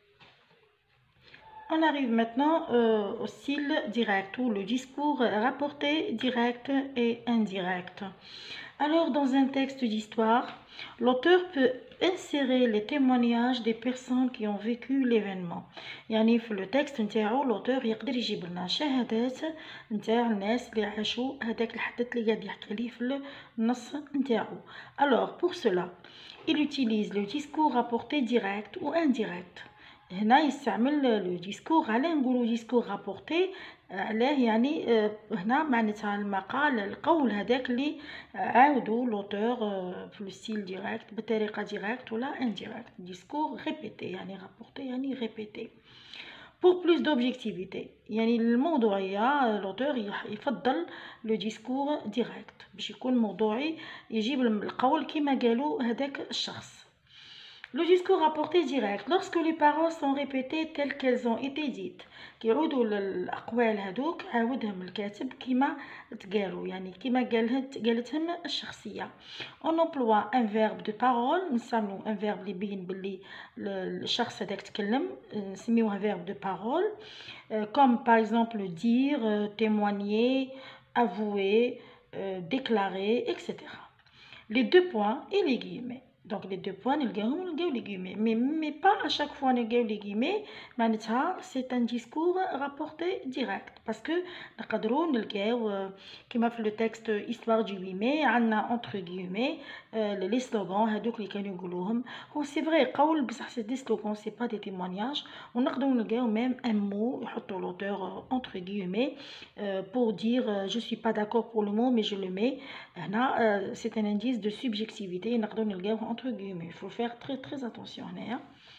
On arrive maintenant au style direct ou le discours rapporté direct et indirect. Alors, dans un texte d'histoire, l'auteur peut insérer les témoignages des personnes qui ont vécu l'événement. يعني في le texte نتاعو l'auteur يقدر يجيب لنا شهادات نتاع الناس اللي عاشوا هذاك الحدث اللي قاعد يحكي ليه في النص نتاعو. Alors, pour cela, il utilise le discours rapporté direct ou indirect. هنا يستعمل لو ديسكور. علاه نقولوا ديسكور رابورتي؟ علاه يعني هنا معناتها المقال القول هذاك اللي عاودوا لوتور في الستيل ديريكت بطريقه ديريكت ولا انديريكت. ديسكور ريبيتي يعني رابورتي يعني ريبيتي. pour plus d'objectivité يعني الموضوعيه لوتور يفضل لو ديسكور ديريكت باش يكون موضوعي، يجيب القول كما قالوا هذاك الشخص. Le discours rapporté direct, lorsque les paroles sont répétées telles qu'elles ont été dites. كيعودوا الأقوال هذوك عاودهم الكاتب كما تقالوا يعني كما قالتهم الشخصية. On emploie un verbe de parole، نستعملوا un verbe اللي يبين باللي الشخص هذاك تكلم، نسميوه verbe de parole، comme par exemple dire, témoigner, avouer, déclarer, etc. Les deux points et les guillemets. Donc les deux points نلقاهم les guillemets mais pas à chaque fois نلقاو les guillemets. معناتها c'est un discours rapporté direct parce que نقدروا نلقاو كما في le texte histoire du 8 mai عندنا entre guillemets les slogans هذوك اللي كانوا يقولوهم. هو c'est vrai قول بصح c'est des slogans c'est pas des témoignages. ونقدروا نلقاو même un mot يحطوا l'auteur entre guillemets pour dire je suis pas d'accord pour le mot mais je le mets. هنا c'est un indice de subjectivité نقدروا نلقاوه entre guillemets. Il faut faire très très attention هنايا.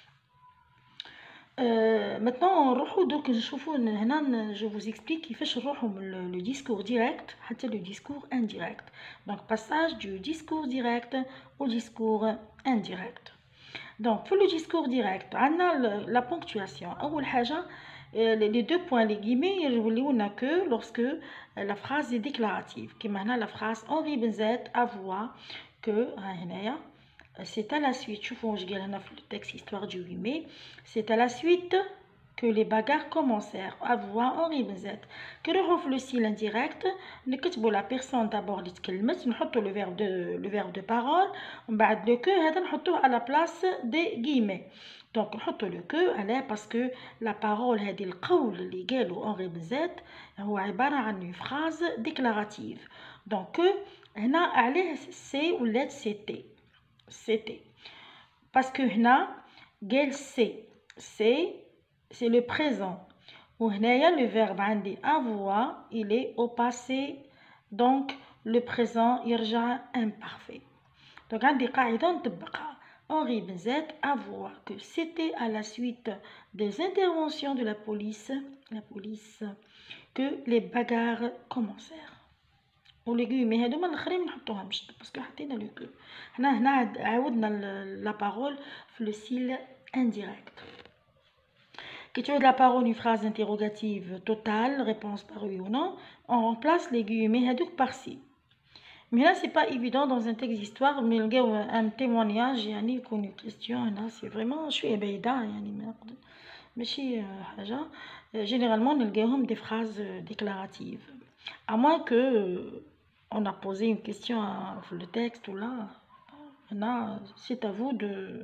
maintenant نروحوا دوك نشوفوا هنا je vous explique كيفاش نروحوا من le discours direct حتى le discours indirect. donc passage du discours direct au discours indirect. donc pour le discours direct عندنا la ponctuation. أول حاجة les deux points les guillemets يوليونا que lorsque la phrase est déclarative كيما هنا la phrase Henri Benzet avoua que هنايا c'est à la suite. شوفوا واش قال هنا في le texte histoire du 8 mai. c'est à la suite que les bagarres commencèrent. avoua Henri Benzet. كي نروحوا في le style indirect نكتبوا la personne d'abord اللي تكلمت نحطوا le verbe de parole ومن بعد le que هذا نحطوه à la place des guillemets. donc نحطوا le que علاه باسكو la parole هذه القول اللي قالوا Henri Benzet هو عباره عن une phrase déclarative. donc هنا عليه سي ولات سيتي c'était parce que هنا قال c'est le présent وهنايا le verbe عندي avoir il est au passé donc le présent يرجع imparfait. donc عندي قاعدة نطبقها. Henri Benzet avoua que c'était à la suite des interventions de la police que les bagarres commencèrent. ولي guillemets هادوما الاخرين ما نحطوهمش باسكو حطينا لو كو. هنا عاودنا لا بارول في لو ستيل indirect. كي تعود لا بارول une phrase interrogative totale réponse par oui ou non on remplace les guillemets هادوك par si. mais là c'est pas évident dans un texte d'histoire mais نلقاو un témoignage يعني يكون une question هنا c'est vraiment شويه بعيده يعني ماشي حاجه. généralement نلقاوهم des phrases déclaratives à moins que on a posé une question sur le texte ou là, c'est à vous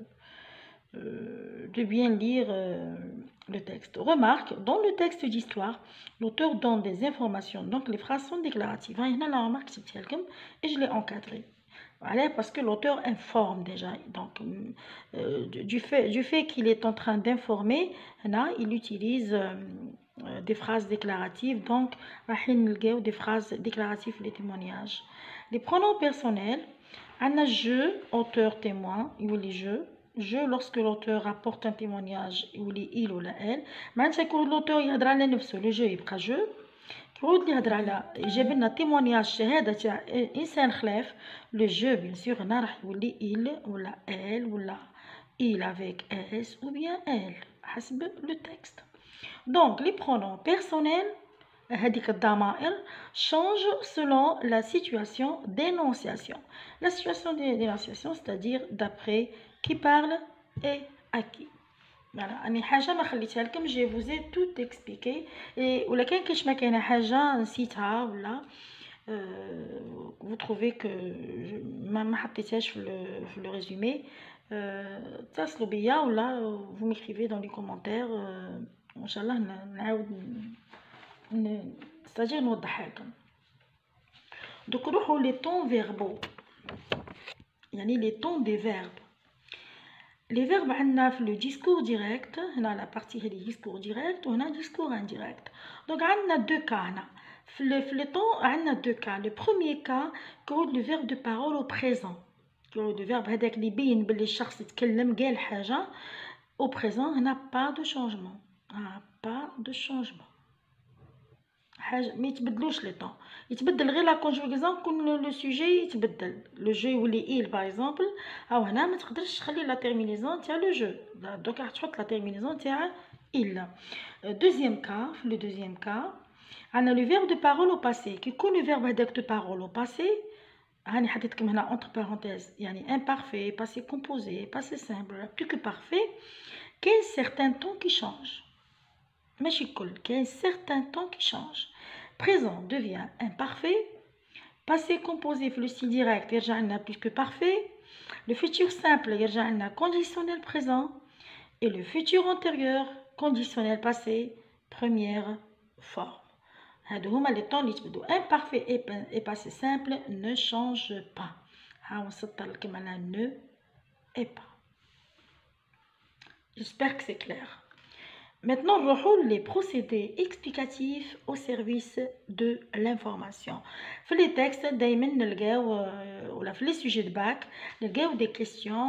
de bien lire le texte. Remarque, dans le texte d'histoire, l'auteur donne des informations, donc les phrases sont déclaratives. Il y a la remarque et je l'ai encadrée. Voilà, parce que l'auteur informe déjà. Donc, du fait qu'il est en train d'informer, il utilise des phrases déclaratives. Donc, des phrases déclaratives, les témoignages. Les pronoms personnels, on a je, auteur, témoin, il y a les je. je lorsque l'auteur rapporte un témoignage ou il ou la elle معناتها يكون l'auteur يهضر على نفسه le jeu يبقى jeu يعود يهضر على يجيب لنا témoignage شهادة تاع إنسان خلاف le jeu bien sûr هنا راح يولي il ولا elle ولا il avec s ou bien elle حسب le texte. Donc les pronoms personnels هذيك الضمائر change selon la situation d'énonciation. La situation d'énonciation c'est-à-dire d'après qui parle et à qui. Voilà, أنا حاجة ما خليتها لكم je vous ai tout expliqué ولا كاينش ما كاينة حاجة نسيتها ولا vous trouvez que ما حطيتهاش في le résumé اتصلوا بيا ولا vous m'écrivez dans les commentaires إن شاء الله نعاود c'est-à-dire نوضحها لكم. دوك نروحو les tons verbaux يعني les tons des verbes. Les verbes عندنا في le discours direct هنا la partie هذه discours direct وهنا discours indirect. Donc عندنا deux cas هنا في le temps عندنا deux cas. Le premier cas كيعود le verbe de parole au présent كيعود le verbe هذاك اللي يبين باللي الشخص يتكلم قال حاجة au présent هنا pas de changement pas de changement حاجه ما يتبدلوش لي طون يتبدل غير لا كونجوغاسيون كون لو سوجي يتبدل لو جو يولي il باغ اكزومبل او هنا ما تقدرش تخلي لا تيرمينيزون تاع لو جو دوك راح تحط لا تيرمينيزون تاع il. Deuxième cas le deuxième cas عندنا لو فيرب دو بارول au passé كيكون لو فيرب هذاك دو بارول au passé هاني حطيتكم هنا entre parenthèses يعني imparfait passé composé passé simple plus que parfait كاين certain temps qui change ماشي الكل كاين certain temps qui change. Présent devient imparfait. Passé composé في le style direct يرجع لنا plus que parfait. Le futur simple يرجع لنا conditionnel présent. Et le futur antérieur conditionnel passé première forme. هادو هما les temps اللي يتبدلوا. Imparfait et passé simple ne change pas. ها نسطر لكم على ne et pas. J'espère que c'est clair. Maintenant, les procédés explicatifs au service de l'information. Dans les textes, ou les sujets de bac, des questions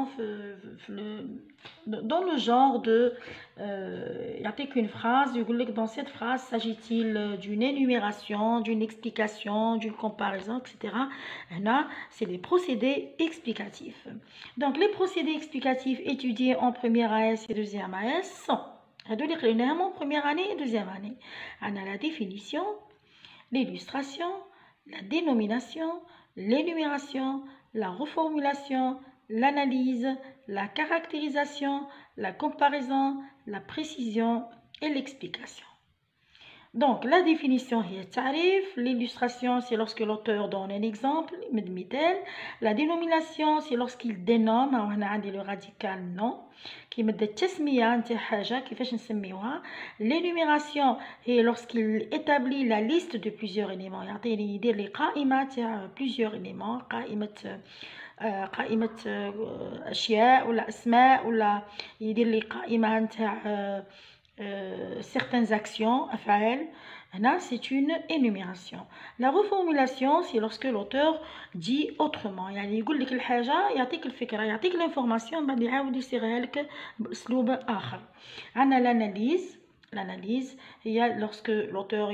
dans le genre de il n'y a qu'une phrase, dans cette phrase, s'agit-il d'une énumération, d'une explication, d'une comparaison, etc. Là, c'est les procédés explicatifs. Donc, les procédés explicatifs étudiés en première AS et deuxième AS sont هادو اللي قريناهم première année et deuxième année. عندنا la définition, l'illustration, la dénomination, l'énumération, la reformulation, l'analyse, la caractérisation, la comparaison, la précision et l'explication. Donc la définition est tarif, l'illustration c'est lorsque l'auteur donne un exemple, la dénomination c'est lorsqu'il dénomme, on a le radical non, qui met des tesmiya qui fait l'énumération est lorsqu'il établit la liste de plusieurs éléments, il y a les qaimat plusieurs éléments, قائمة أشياء ولا أسماء ولا يدير لي قائمة نتاع certaines actions, c'est une énumération. La reformulation, c'est lorsque l'auteur dit autrement. يعني يقول لك الحاجة يعطيك الفكرة يعطيك l'information بعد يعاود يصيغها لك بأسلوب آخر. عندنا l'analyse هي lorsque l'auteur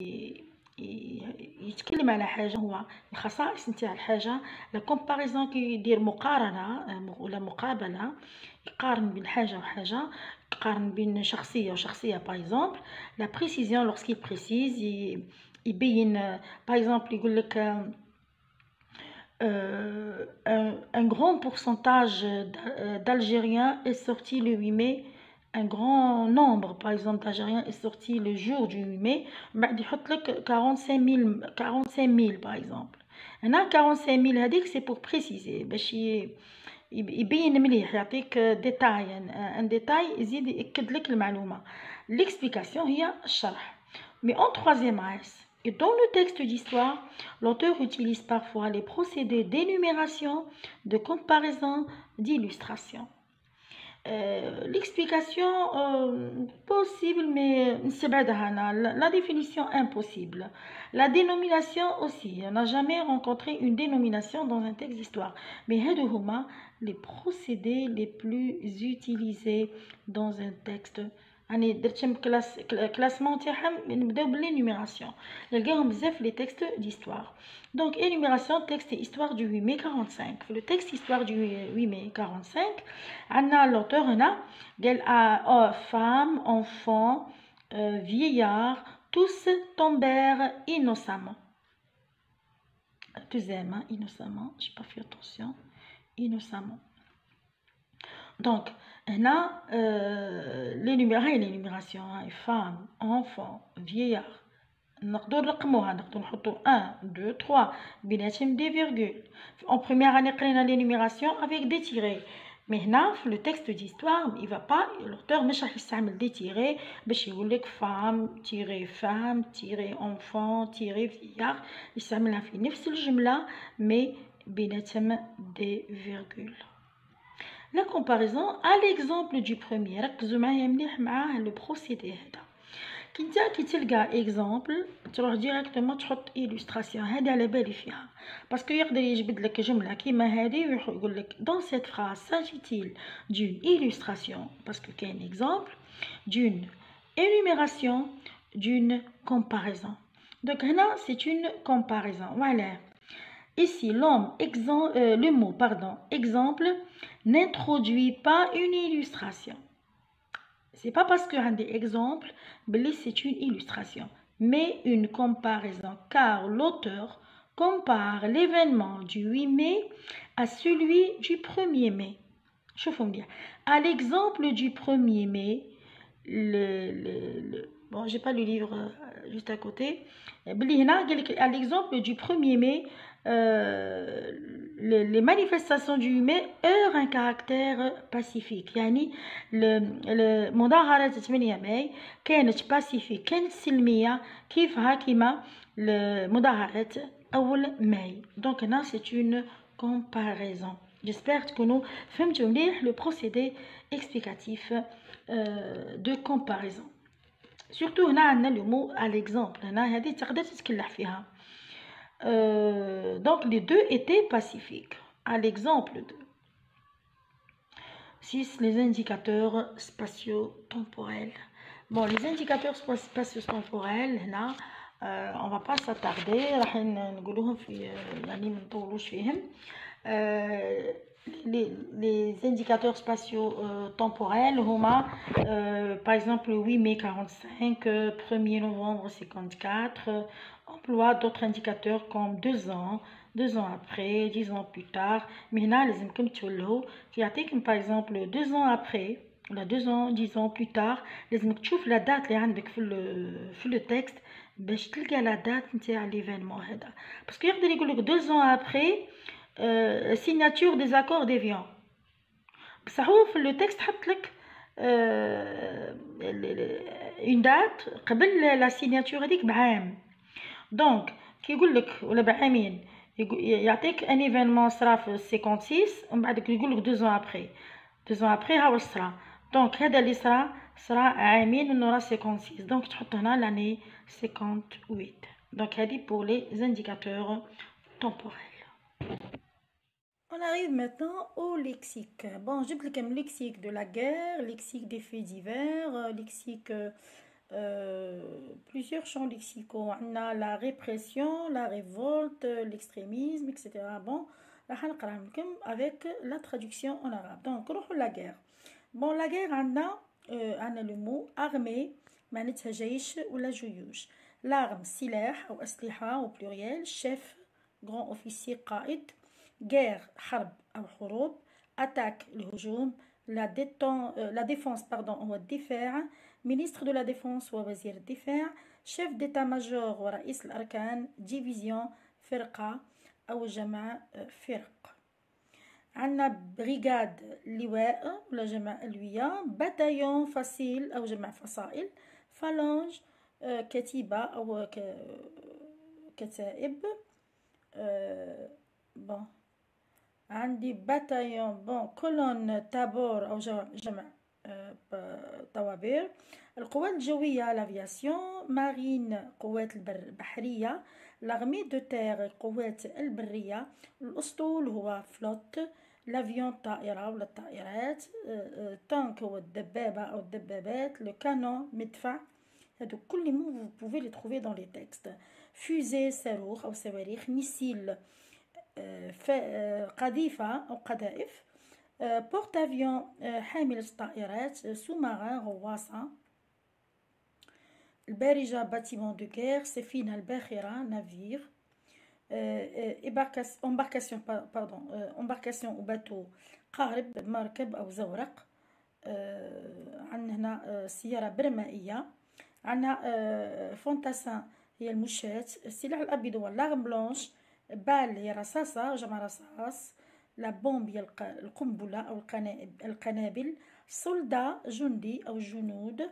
يتكلم على حاجة هو الخصائص نتاع الحاجة لا كومباريزون كيدير مقارنة ولا مقابلة يقارن بين حاجة وحاجة يقارن بين شخصية وشخصية باغ اكزومبل لا بريسيزيون لورسكيل بريسيز يبين باغ اكزومبل يقول لك un grand pourcentage d'Algériens est sorti le 8 mai. Un grand nombre, par exemple, d'Algériens est sorti le jour du 8 mai. بعد يحط لك 45 000 par exemple. هنا 45 000 هذيك c'est pour préciser باش يبين مليح يعطيك ديتاي ان ديتاي يزيد يأكد لك المعلومة. L'explication هي الشرح. Mais en troisième AS et dans le texte d'histoire, l'auteur utilise parfois les procédés d'énumération, de comparaison, d'illustration. L'explication possible, mais la définition impossible. La dénomination aussi. On n'a jamais rencontré une dénomination dans un texte d'histoire. Mais هما les procédés les plus utilisés dans un texte. يعني درتهم كلاسمون تاعهم نبداو بالانيميراسيون نلقاهم بزاف لي تكست ديستوار. Donc énumération texte et histoire du 8 mai 45. Le texte histoire du 8 mai 45 عندنا l'auteur هنا قال femmes, enfants, vieillards tous tombèrent innocemment. Deuxième, innocemment, j'ai pas fait attention, innocemment. Donc هنا l'énumération femmes, enfants, vieillards نقدروا نرقموها نقدروا نحطوا 1 2 3 بيناتهم دي فيرغول. en première année قرينا l'énumération avec des tirets. mais هنا في لو تكست ديستوار il va pas l'auteur مش راح يستعمل دي تيري باش يقول لك فام تيري فام تيري enfant تيري فيار يستعملها في نفس الجمله مي بيناتهم دي فيرغول. la comparaison à l'exemple du premier. ركزوا معايا مليح مع لو بروسيدي هذا. كي تلقى اكزامبل تروح ديريكتومون تحط illustration. هذه على بالي فيها باسكو يقدر يجبد لك جمله كيما هذه ويقول لك dans cette phrase s'agit-il d'une illustration باسكو كاين اكزامبل d'une énumération d'une comparaison. donc هنا c'est une comparaison. voilà. ici le mot exemple n'introduit pas une illustration. C'est pas parce qu'il y a des exemples, mais c'est une illustration, mais une comparaison, car l'auteur compare l'événement du 8 mai à celui du 1er mai. Je vous dire, à l'exemple du 1er mai, bon, j'ai pas le livre juste à côté. À l'exemple du 1er mai, les manifestations du 8 mai eurent un caractère pacifique. يعني المظاهرة 8 ماي كانت pacifique كانت سلمية كيفها كيما المظاهرات أول ماي. donc هنا c'est une comparaison. j'espère تكونوا فهمتوا مليح le procédé explicatif de comparaison. surtout هنا عندنا le mot à l'exemple. هنا هذه تقدر تتكلح فيها. donc les deux étaient pacifiques. À l'exemple de 6 les indicateurs spatio-temporels. bon les indicateurs spatio-temporels هنا on va pas s'attarder راح نقولوهم في يعني ما نطولوش فيهم. les indicateurs spatio-temporels هما par exemple 8 mai 45 1er novembre 54. emploie d'autres indicateurs comme 2 ans, 2 ans après, 10 ans plus tard. mais هنا لازمكم تولوا يعطيكم par exemple 2 ans après ولا 2 ans 10 ans plus tard لازمك تشوف لا دات اللي عندك في لو تكست باش تلقى لا دات نتاع ليفينمون هذا. باسكو يقدر يقول لك 2 ans après signature des accords d'Évian بصح هو في لو تكست حط لك une date قبل لا سيناتور هذيك بعام. دونك كيقول لك ولا بعامين يعطيك ان ايفينمون صرا في 56 ومن بعد يقول لك 2 ans après 2 ans après ها واش صرا. دونك هذا اللي صرا عامين من ورا 56. دونك تحط هنا لاني 58. دونك هذه pour les indicateurs temporels. On arrive maintenant au lexique. bon جبت لكم lexique de la guerre, lexique des faits divers, lexique plusieurs champs lexicaux. On a la répression, la révolte, l'extrémisme, etc. bon راح نقرا لكم avec la traduction en arabe. donc نروحوا la guerre. bon la guerre عندنا le mot armée معناتها جيش ولا جيوش. l'arme سلاح او اسلحه au pluriel. chef grand officier قائد. guerre حرب او حروب. attaque الهجوم. la défense هو الدفاع. ministre de la défense هو وزير الدفاع. chef d'état-major هو رئيس الأركان. division فرقة أو جمع فرق. عندنا بريغاد لواء ولا جمع ألوية. bataillon فصيل أو جمع فصائل. phalange كتيبة أو كتائب. bon عندي باتايون بون كولون تابور أو جمع طوابير. القوات الجوية لافياسيون، مارين قوات البحرية، لاغمي دو تير القوات البرية، الأسطول هو فلوت، لافيون الطائرة ولا الطائرات، تانك هو الدبابة أو الدبابات، لو كانون مدفع. هادو كل مو vous pouvez les trouver dans les textes. فوزي صاروخ أو صواريخ، ميسيل قذيفة أو قذائف، بورت افيون حاملة الطائرات، سوماران غواصة، البارجة باتيمون دو غير، سفينة الباخرة نافير، امباركاسيون باردون امباركاسيون وباتو قارب مركب أو زورق. عندنا هنا سيارة برمائية. عندنا فونتاسان هي المشاة. السلاح الأبيض هو لاغم بلونش. بال هي رصاصة جمع رصاص. لا بومب هي القنبلة أو القنابل. سولدا جندي أو جنود.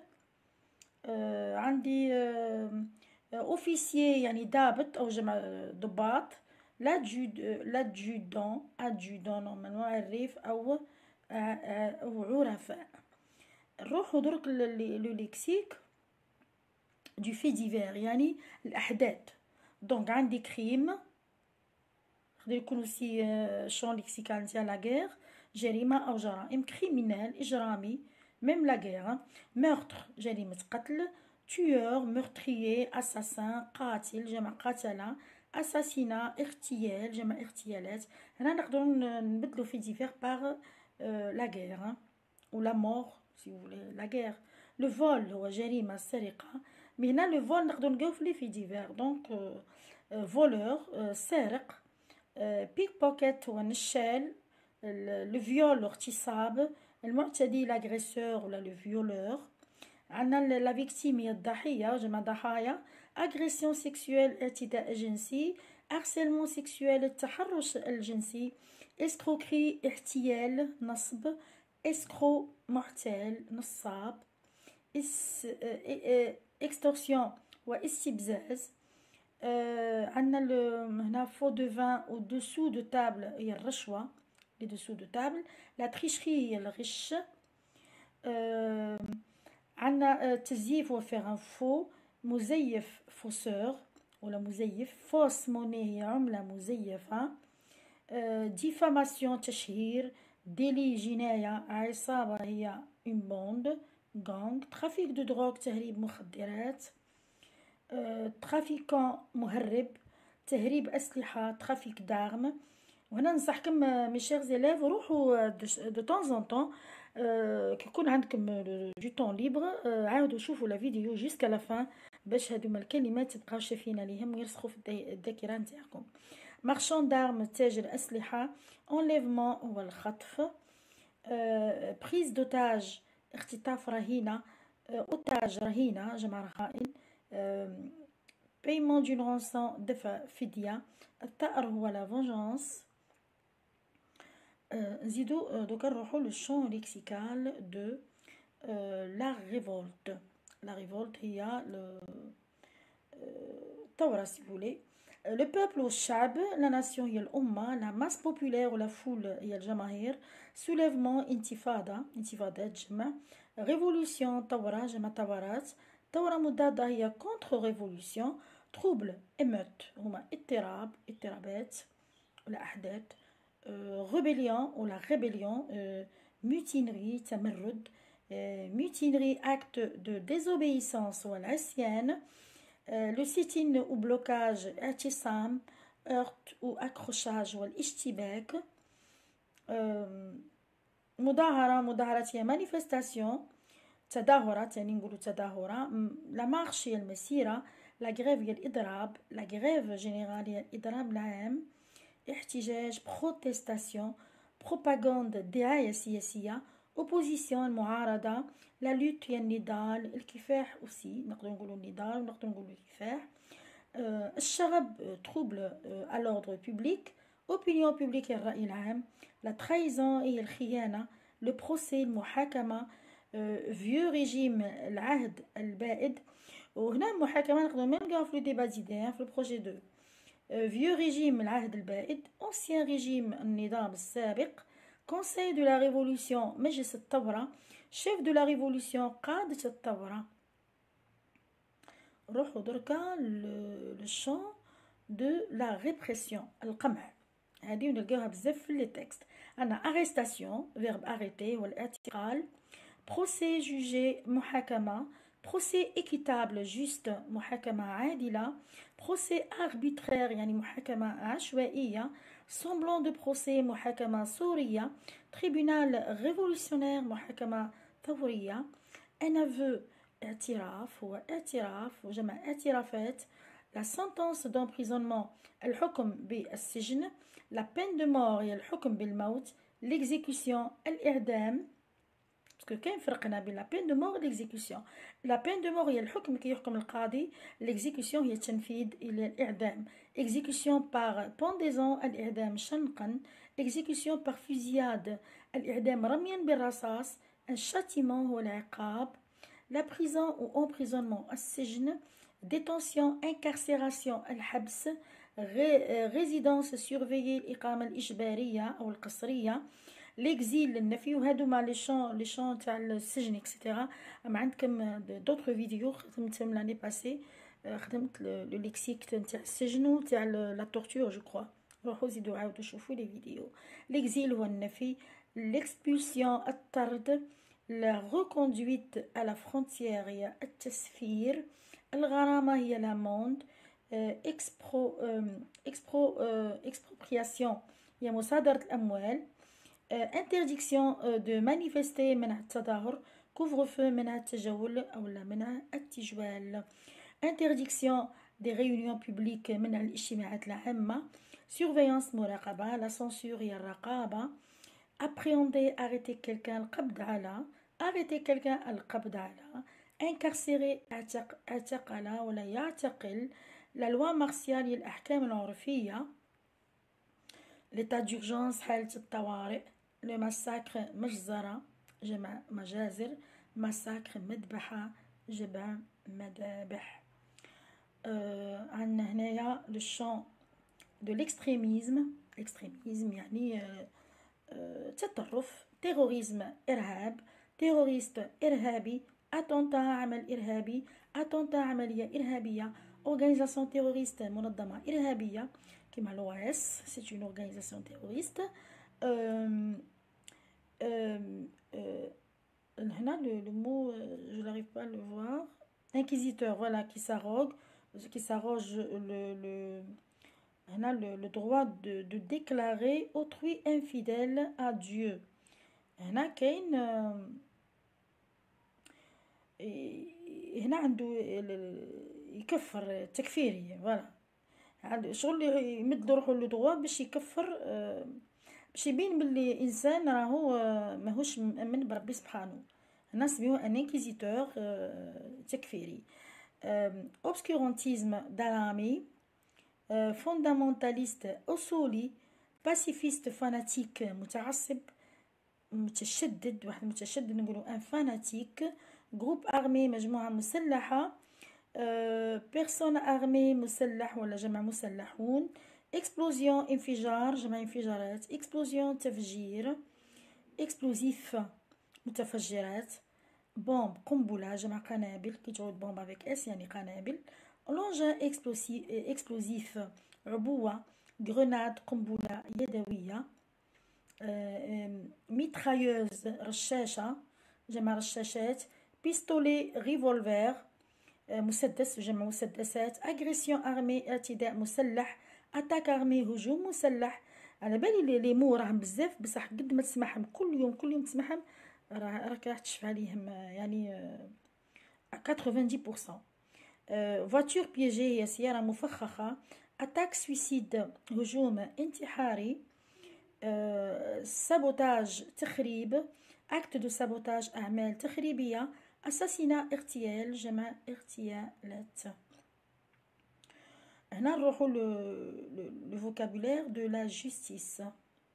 عندي اوفيسيي يعني ضابط أو جمع ضباط. لادجودون نورمالمون عريف أو عرفاء. نروحو درك لو ليكسيك دو في ديفير يعني الأحداث. دونك عندي كريم، يقدر يكون اوسي شون ليكسيكال نتاع لا غير، جريمة أو جرائم. كريمينال إجرامي، ميم لا غير. مورتر جريمة قتل. تيور مورتريي، أساسان قاتل جمع قتلة. أساسينا اغتيال جمع اغتيالات. هنا نقدرو نبدلو في ديفير باغ لا غير ou la mort si vous voulez, la guerre. Le vol هو جريمة السرقة. مي هنا لو فول نقدر نلقاو في لي في ديفير. دونك فولور سارق. بيك بوكيت هو نشال. لو فيول اغتصاب. المعتدي لاغريسور ولا لو فيولور. عندنا لا فيكتيم هي الضحية جمع ضحايا. اغريسيون سيكسويل اعتداء جنسي. هارسيلمون سيكسويل التحرش الجنسي. اسكروكري احتيال نصب. اسكرو محتال نصاب. اكستورسيون واستبزاز. عندنا هنا فو دو فان او دوسو دو تابل هي الرشوة، لي دوسو دو تابل. لا تريشري هي الغش. عندنا تزييف وفيغ ان فو. مزيف فوسور ولا مزيف. فوس موني هي عملة مزيفة. ديفاماسيون تشهير. ديلي جناية. عصابة هي اون بوند غانغ. ترافيك دو دروغ تهريب مخدرات. ترافيكون مهرب. تهريب أسلحة. ترافيك دارم. وهنا ننصحكم مي شير زيليف روحوا دو طون زون طون كي يكون عندكم دو طون ليبر عاودوا شوفوا لا فيديو جيسكا لا فان باش هذوما الكلمات تبقاو شافين عليهم ويرسخوا في الذاكره نتاعكم. مارشون دارم تاجر اسلحه. انليفمون هو الخطف. بريز دوتاج اختطاف رهينه. اوتاج رهينه جمع رهائن. بايمون دون رونسون دفع فديه. الثأر هو لا فونجانس. نزيدو دوكا نروحو لو شون ليكسيكال دو لا ريفولت. لا ريفولت هي الثورة سي فولي. لو بوبل والشعب. لا ناسيون هي الأمة. لا ماس بوبولير ولا فول هي الجماهير. سوليفمون انتفاضة، انتفاضات جمع. ريفولوسيون ثورة جمع ثورات. ثورة مضادة هي كونتر ريفولوسيون. تروبل إيموت هما اضطرابات ولا أحداث. رébellion ولا rébellion. mutinerie تمرد. mutinerie acte de désobéissance والعصيان. le sit-in ou blocage اعتصام. heurte ou accrochage والاشتباك. مظاهرة هي manifestation. تظاهرات يعني نقولوا تظاهرة. لا مارش هي المسيرة. لا غريف هي الإضراب. لا غريف جينيرال هي الإضراب العام. احتجاج بروتستاسيون. بروباغندا دعاية سياسية. اوبوزيسيون المعارضة. لا لوت هي النضال. الكفاح اوسي نقدر نقولوا النضال ونقدر نقولوا الكفاح. الشغب تروبل à l'ordre public. opinion publique هي الرأي العام. لا ترايزون هي الخيانة. لو بروسي المحاكمة. فيو ريجيم العهد البائد. وهنا المحاكمة نقدر نلقاو في لو ديبا ديدير في البروجي 2. vieux régime العهد البائد، ancien régime النظام السابق، conseil de la révolution مجلس الثورة، chef de la révolution قادة الثورة. نروحو دركا le champ de la répression القمع، هذه نلقاوها بزاف في لي تكست. عندنا arrestation verbe arrêter هو الاعتقال، procès jugé محاكمة، procès équitable juste محاكمة عادلة، procès arbitraire يعني محاكمة عشوائية، semblant de procès محاكمة صورية، tribunal révolutionnaire محاكمة ثورية، un aveu اعتراف هو اعتراف وجمع اعترافات، la sentence d'emprisonnement الحكم بالسجن، la peine de mort هي الحكم بالموت، l'exécution الإعدام. باسكو كاين فرقنا بين لا بين دو مور و ليكزيكسيون. لا بين دو مور هي الحكم كي يحكم القاضي، ليكزيكسيون هي التنفيذ الى الاعدام. اكزيكسيون بار بونديزون الاعدام شنقا، اكزيكسيون بار فوزياد الاعدام رميا بالرصاص، الشاتيمون هو العقاب، لا بريزون او امبريزونمون السجن، ديتونسيون انكارسيراسيون الحبس، ريزيدونس سورفيي الاقامه الاجباريه او القصريه، ليكزيل النفي. وهادوما لي شون تاع السجن اكسيتيرا. اما عندكم دوطخ فيديو خدمتهم لاني باسي، خدمت لو ليكسيك تاع السجن وتاع لا تورتور جو كرو، روحوا زيدوا عاودوا شوفوا لي فيديو. ليكزيل هو النفي، ليكسبولسيون الطرد، لا ريكوندويت على فرونتيير هي التسفير، الغرامه هي لاموند، اكسبروبرياسيون هي مصادره الاموال، interdiction de manifester منع التظاهر، couvre-feu منع التجول أو منع التجوال، interdiction des réunions publiques منع الاجتماعات العامة، surveillance مراقبة، la censure هي الرقابة، appréhender arrêter quelqu'un القبض على، arrêter quelqu'un القبض على، incarcérer اعتقل ولا يعتقل، la loi martiale هي الأحكام العرفية، l'état d'urgence حالة الطوارئ، لو ماساكر مجزرة جمع مجازر، ماساكر مذبحة جمع مذابح. عندنا هنايا لو شون دو ليكستريميزم، الاكستريميزم يعني تطرف، تيروريزم إرهاب، تيروريست إرهابي، أتونتا عمل إرهابي، أتونتا عملية إرهابية، أورغانيزاسيون تيروريست منظمة إرهابية كما l'OAS c'est une organisation terroriste. هنا le mot je n'arrive pas à le voir, inquisiteur, voilà, qui s'arroge le droit de déclarer autrui infidèle à Dieu. هنا كاين هنا عنده يكفر تكفيري، فوالا شغل يمد روحو لو دروا باش يكفر، باش يبين باللي انسان راهو ماهوش مؤمن بربي سبحانه. هنا سميوه ان انكيزيتور تكفيري. اوبسكورانتيزم دارامي، فوندامونتاليست اصولي، باسيفيست فاناتيك متعصب متشدد، واحد متشدد نقولو ان فاناتيك، جروب ارمي مجموعه مسلحه، بيرسون ارمي مسلح ولا جمع مسلحون، اكسبلوزيون انفجار جمع انفجارات، اكسبلوزيون تفجير، اكسبلوزيف متفجرات، بومب قنبله جمع قنابل، كي تعود بومب افيك اس يعني قنابل، لونجان اكسبلوزيف عبوه، غرناد قنبله يدويه، ميترايوز رشاشه جمع رشاشات، بيستولي ريفولفر مسدس جمع مسدسات، اغريسيون ارمي اعتداء مسلح، اتاك ارمي هجوم مسلح. على بالي لي مو راهم بزاف بصح قد ما تسمعهم كل يوم تسمعهم راك راح تشفى عليهم يعني 90%. فواتور بيجي هي سيارة مفخخة، اتاك سويسيد هجوم انتحاري، سابوتاج تخريب، اكت دو سابوتاج اعمال تخريبية، اساسينا اغتيال جمع اغتيالات. هنا نروحو لو فوكابولير دو لا جوستيس،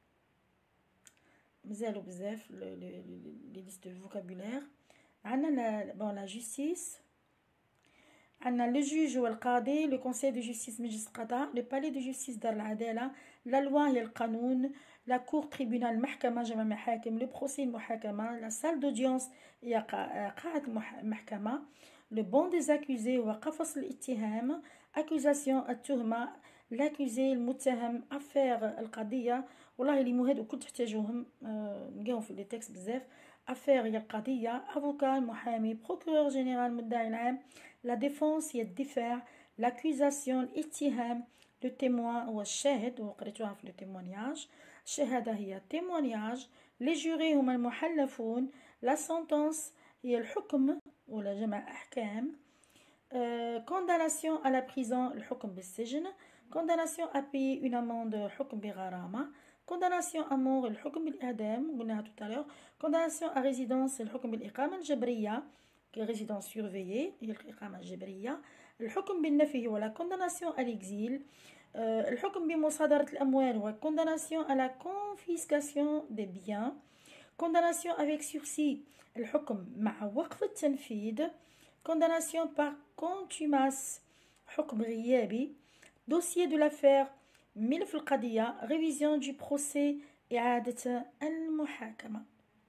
مازالو بزاف لي ليست دو فوكابولير. عندنا لا جوستيس، عندنا لو جوج هو القاضي، لو كونساي دو جوستيس مجلس القضاء، لو بالي دو جوستيس دار العدالة، لا لوا هي القانون، لا كور تريبونال المحكمة جمع محاكم، لو بروسي المحاكمة، لا سال دوديونس هي قاعة المحكمة، لو بون دي زاكوزي هو قفص الاتهام، اكوزاسيون التهمة، لاكوزي المتهم، افير القضية. والله لي مو هادو كل تحتاجوهم نلقاهم في لي تكست بزاف. افير هي القضية، افوكا المحامي، بروكورور جينيرال المدعي العام، لا ديفونس هي الدفاع، لاكوزاسيون الاتهام، لو تيموان هو الشاهد وقريتوها في لو تيمونياج، الشهادة هي تيمونياج، لي جوري هما المحلفون، لا سونتونس هي الحكم ولا جمع أحكام، كونداناسيون à la prison الحكم بالسجن، كونداناسيون à payer une amende حكم بغرامة، كونداناسيون à mort الحكم بالإعدام قلناها توتالور، كونداناسيون à résidence الحكم بالإقامة الجبرية résidence surveillée هي الإقامة الجبرية، الحكم بالنفي هو لا كونداناسيون à l'exil، الحكم بمصادرة الأموال هو كونداناسيون à la confiscation des biens، كونداناسيون avec sursis الحكم مع وقف التنفيذ، condamnation par contumace حكم غيابي، dossier de l'affaire ملف القضية، révision du procès إعادة المحاكمة.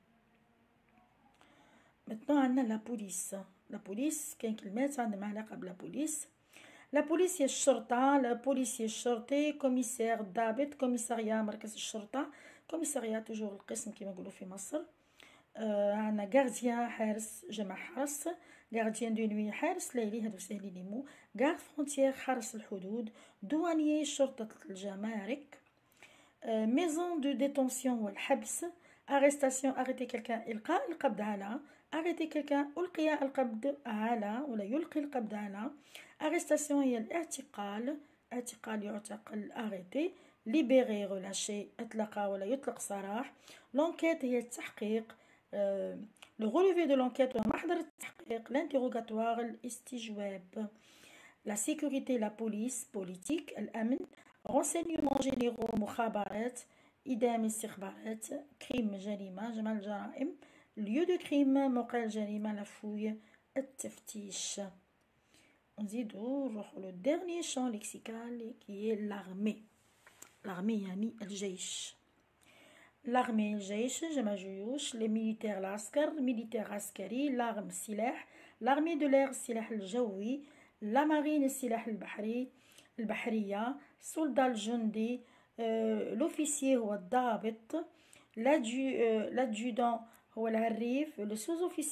maintenant عندنا لا بوليس. لا بوليس كاين كلمات عندهم علاقة بلا بوليس. لا بوليس هي الشرطة، لا بوليس هي الشرطي، كوميسير ضابط، كوميساريا مركز الشرطة، كوميساريا توجور القسم كما نقولوا في مصر. عندنا غارديان حارس جمع حرس، غارديان دو نوي حارس ليلي هادو ساهلين يمو، غارد فرونتيير حرس الحدود، دوانيي شرطة الجمارك، ميزون دو ديتونسيون هو الحبس، ارستاسيون اريتي كلكان القاء القبض على، اريتي كلكان القي القبض على ولا يلقي القبض على، ارستاسيون هي الاعتقال، اعتقال يعتقل اريتي، ليبيري رولاشي اطلق ولا يطلق سراح، لونكيت هي التحقيق، لو غوليفي دو لونكيت هو محضر التحقيق، لانتيروغاتوار الاستجواب، لا سيكوريتي لا بوليس بوليتيك الامن، renseignements généraux مخابرات، إدام استخبارات، كريم جريمة جمع الجرائم، lieu de crime موقع الجريمة لافوي التفتيش. نزيدو نروحو لو dernier champ lexical qui est l'armée. l'armée يعني الجيش. l'armée الجيش جمع جيوش، les militaires العسكر، militaire عسكري، l'arme السلاح، l'armée de l'air السلاح الجوي، la marine السلاح البحري البحرية، soldat الجندي، l'officier هو الضابط، l'adjudant هو العريف، le sous-officier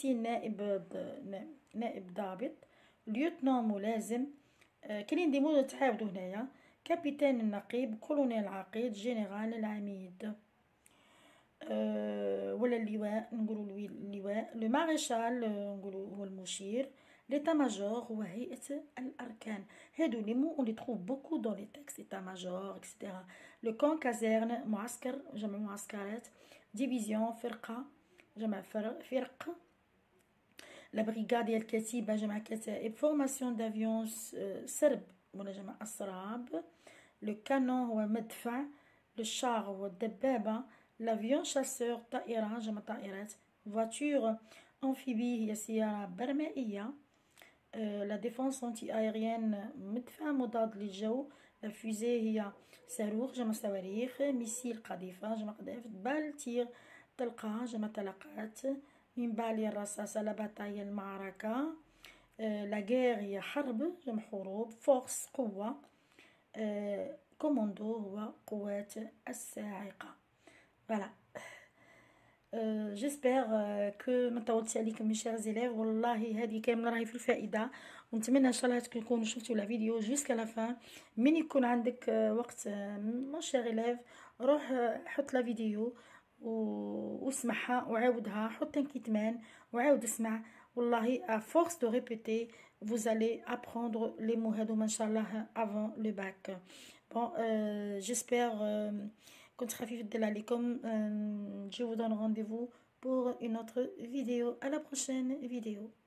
نائب ضابط، lieutenant ملازم، كاينين دي مود تعاودوا هنايا، كابيتان النقيب، كولونيل العقيد، جنرال العميد، ولا اللواء نقولوا اللواء، لو ماريشال نقولوا هو المشير، l'état major هو هيئة الأركان. هادو لي مو on les trouve beaucoup dans les textes، état major etc. le camp caserne معسكر جمع معسكرات، division فرقة جمع فرق، la brigade هي الكتيبة جمع كتائب، formation d'avion سرب ولا جمع أسراب، le canon هو مدفع، le char هو الدبابة، l'avion chasseur طائرة جمع طائرات، voiture amphibie هي سيارة برمائية، لا ديفونس انتي ايريان مدفع مضاد للجو، لا فوزي هي صاروخ جمع صواريخ، ميسيل قذيفة جمع قذائف، بال تير طلقة جمع طلقات، من بالي الرصاصة لا باتاي المعركة، لا غير هي حرب جمع حروب، فورس قوة، كوموندو هو قوات الساعقة. فوالا جيسبر كو ما طولتش عليكم مي شير زيليف، والله هذه كامله راهي في الفائده، ونتمنى ان شاء الله تكونوا شفتوا لا فيديو جوسكا لا فان. من يكون عندك وقت مون شير زيليف روح حط لا فيديو واسمعها وعاودها، حط كتمان وعاود اسمع، والله à force de répéter vous allez apprendre les mots هذوما ان شاء الله avant le bac. bon j'espère كنت خفيف الدل عليكم. je vous donne rendez-vous pour une autre vidéo. À la prochaine vidéo.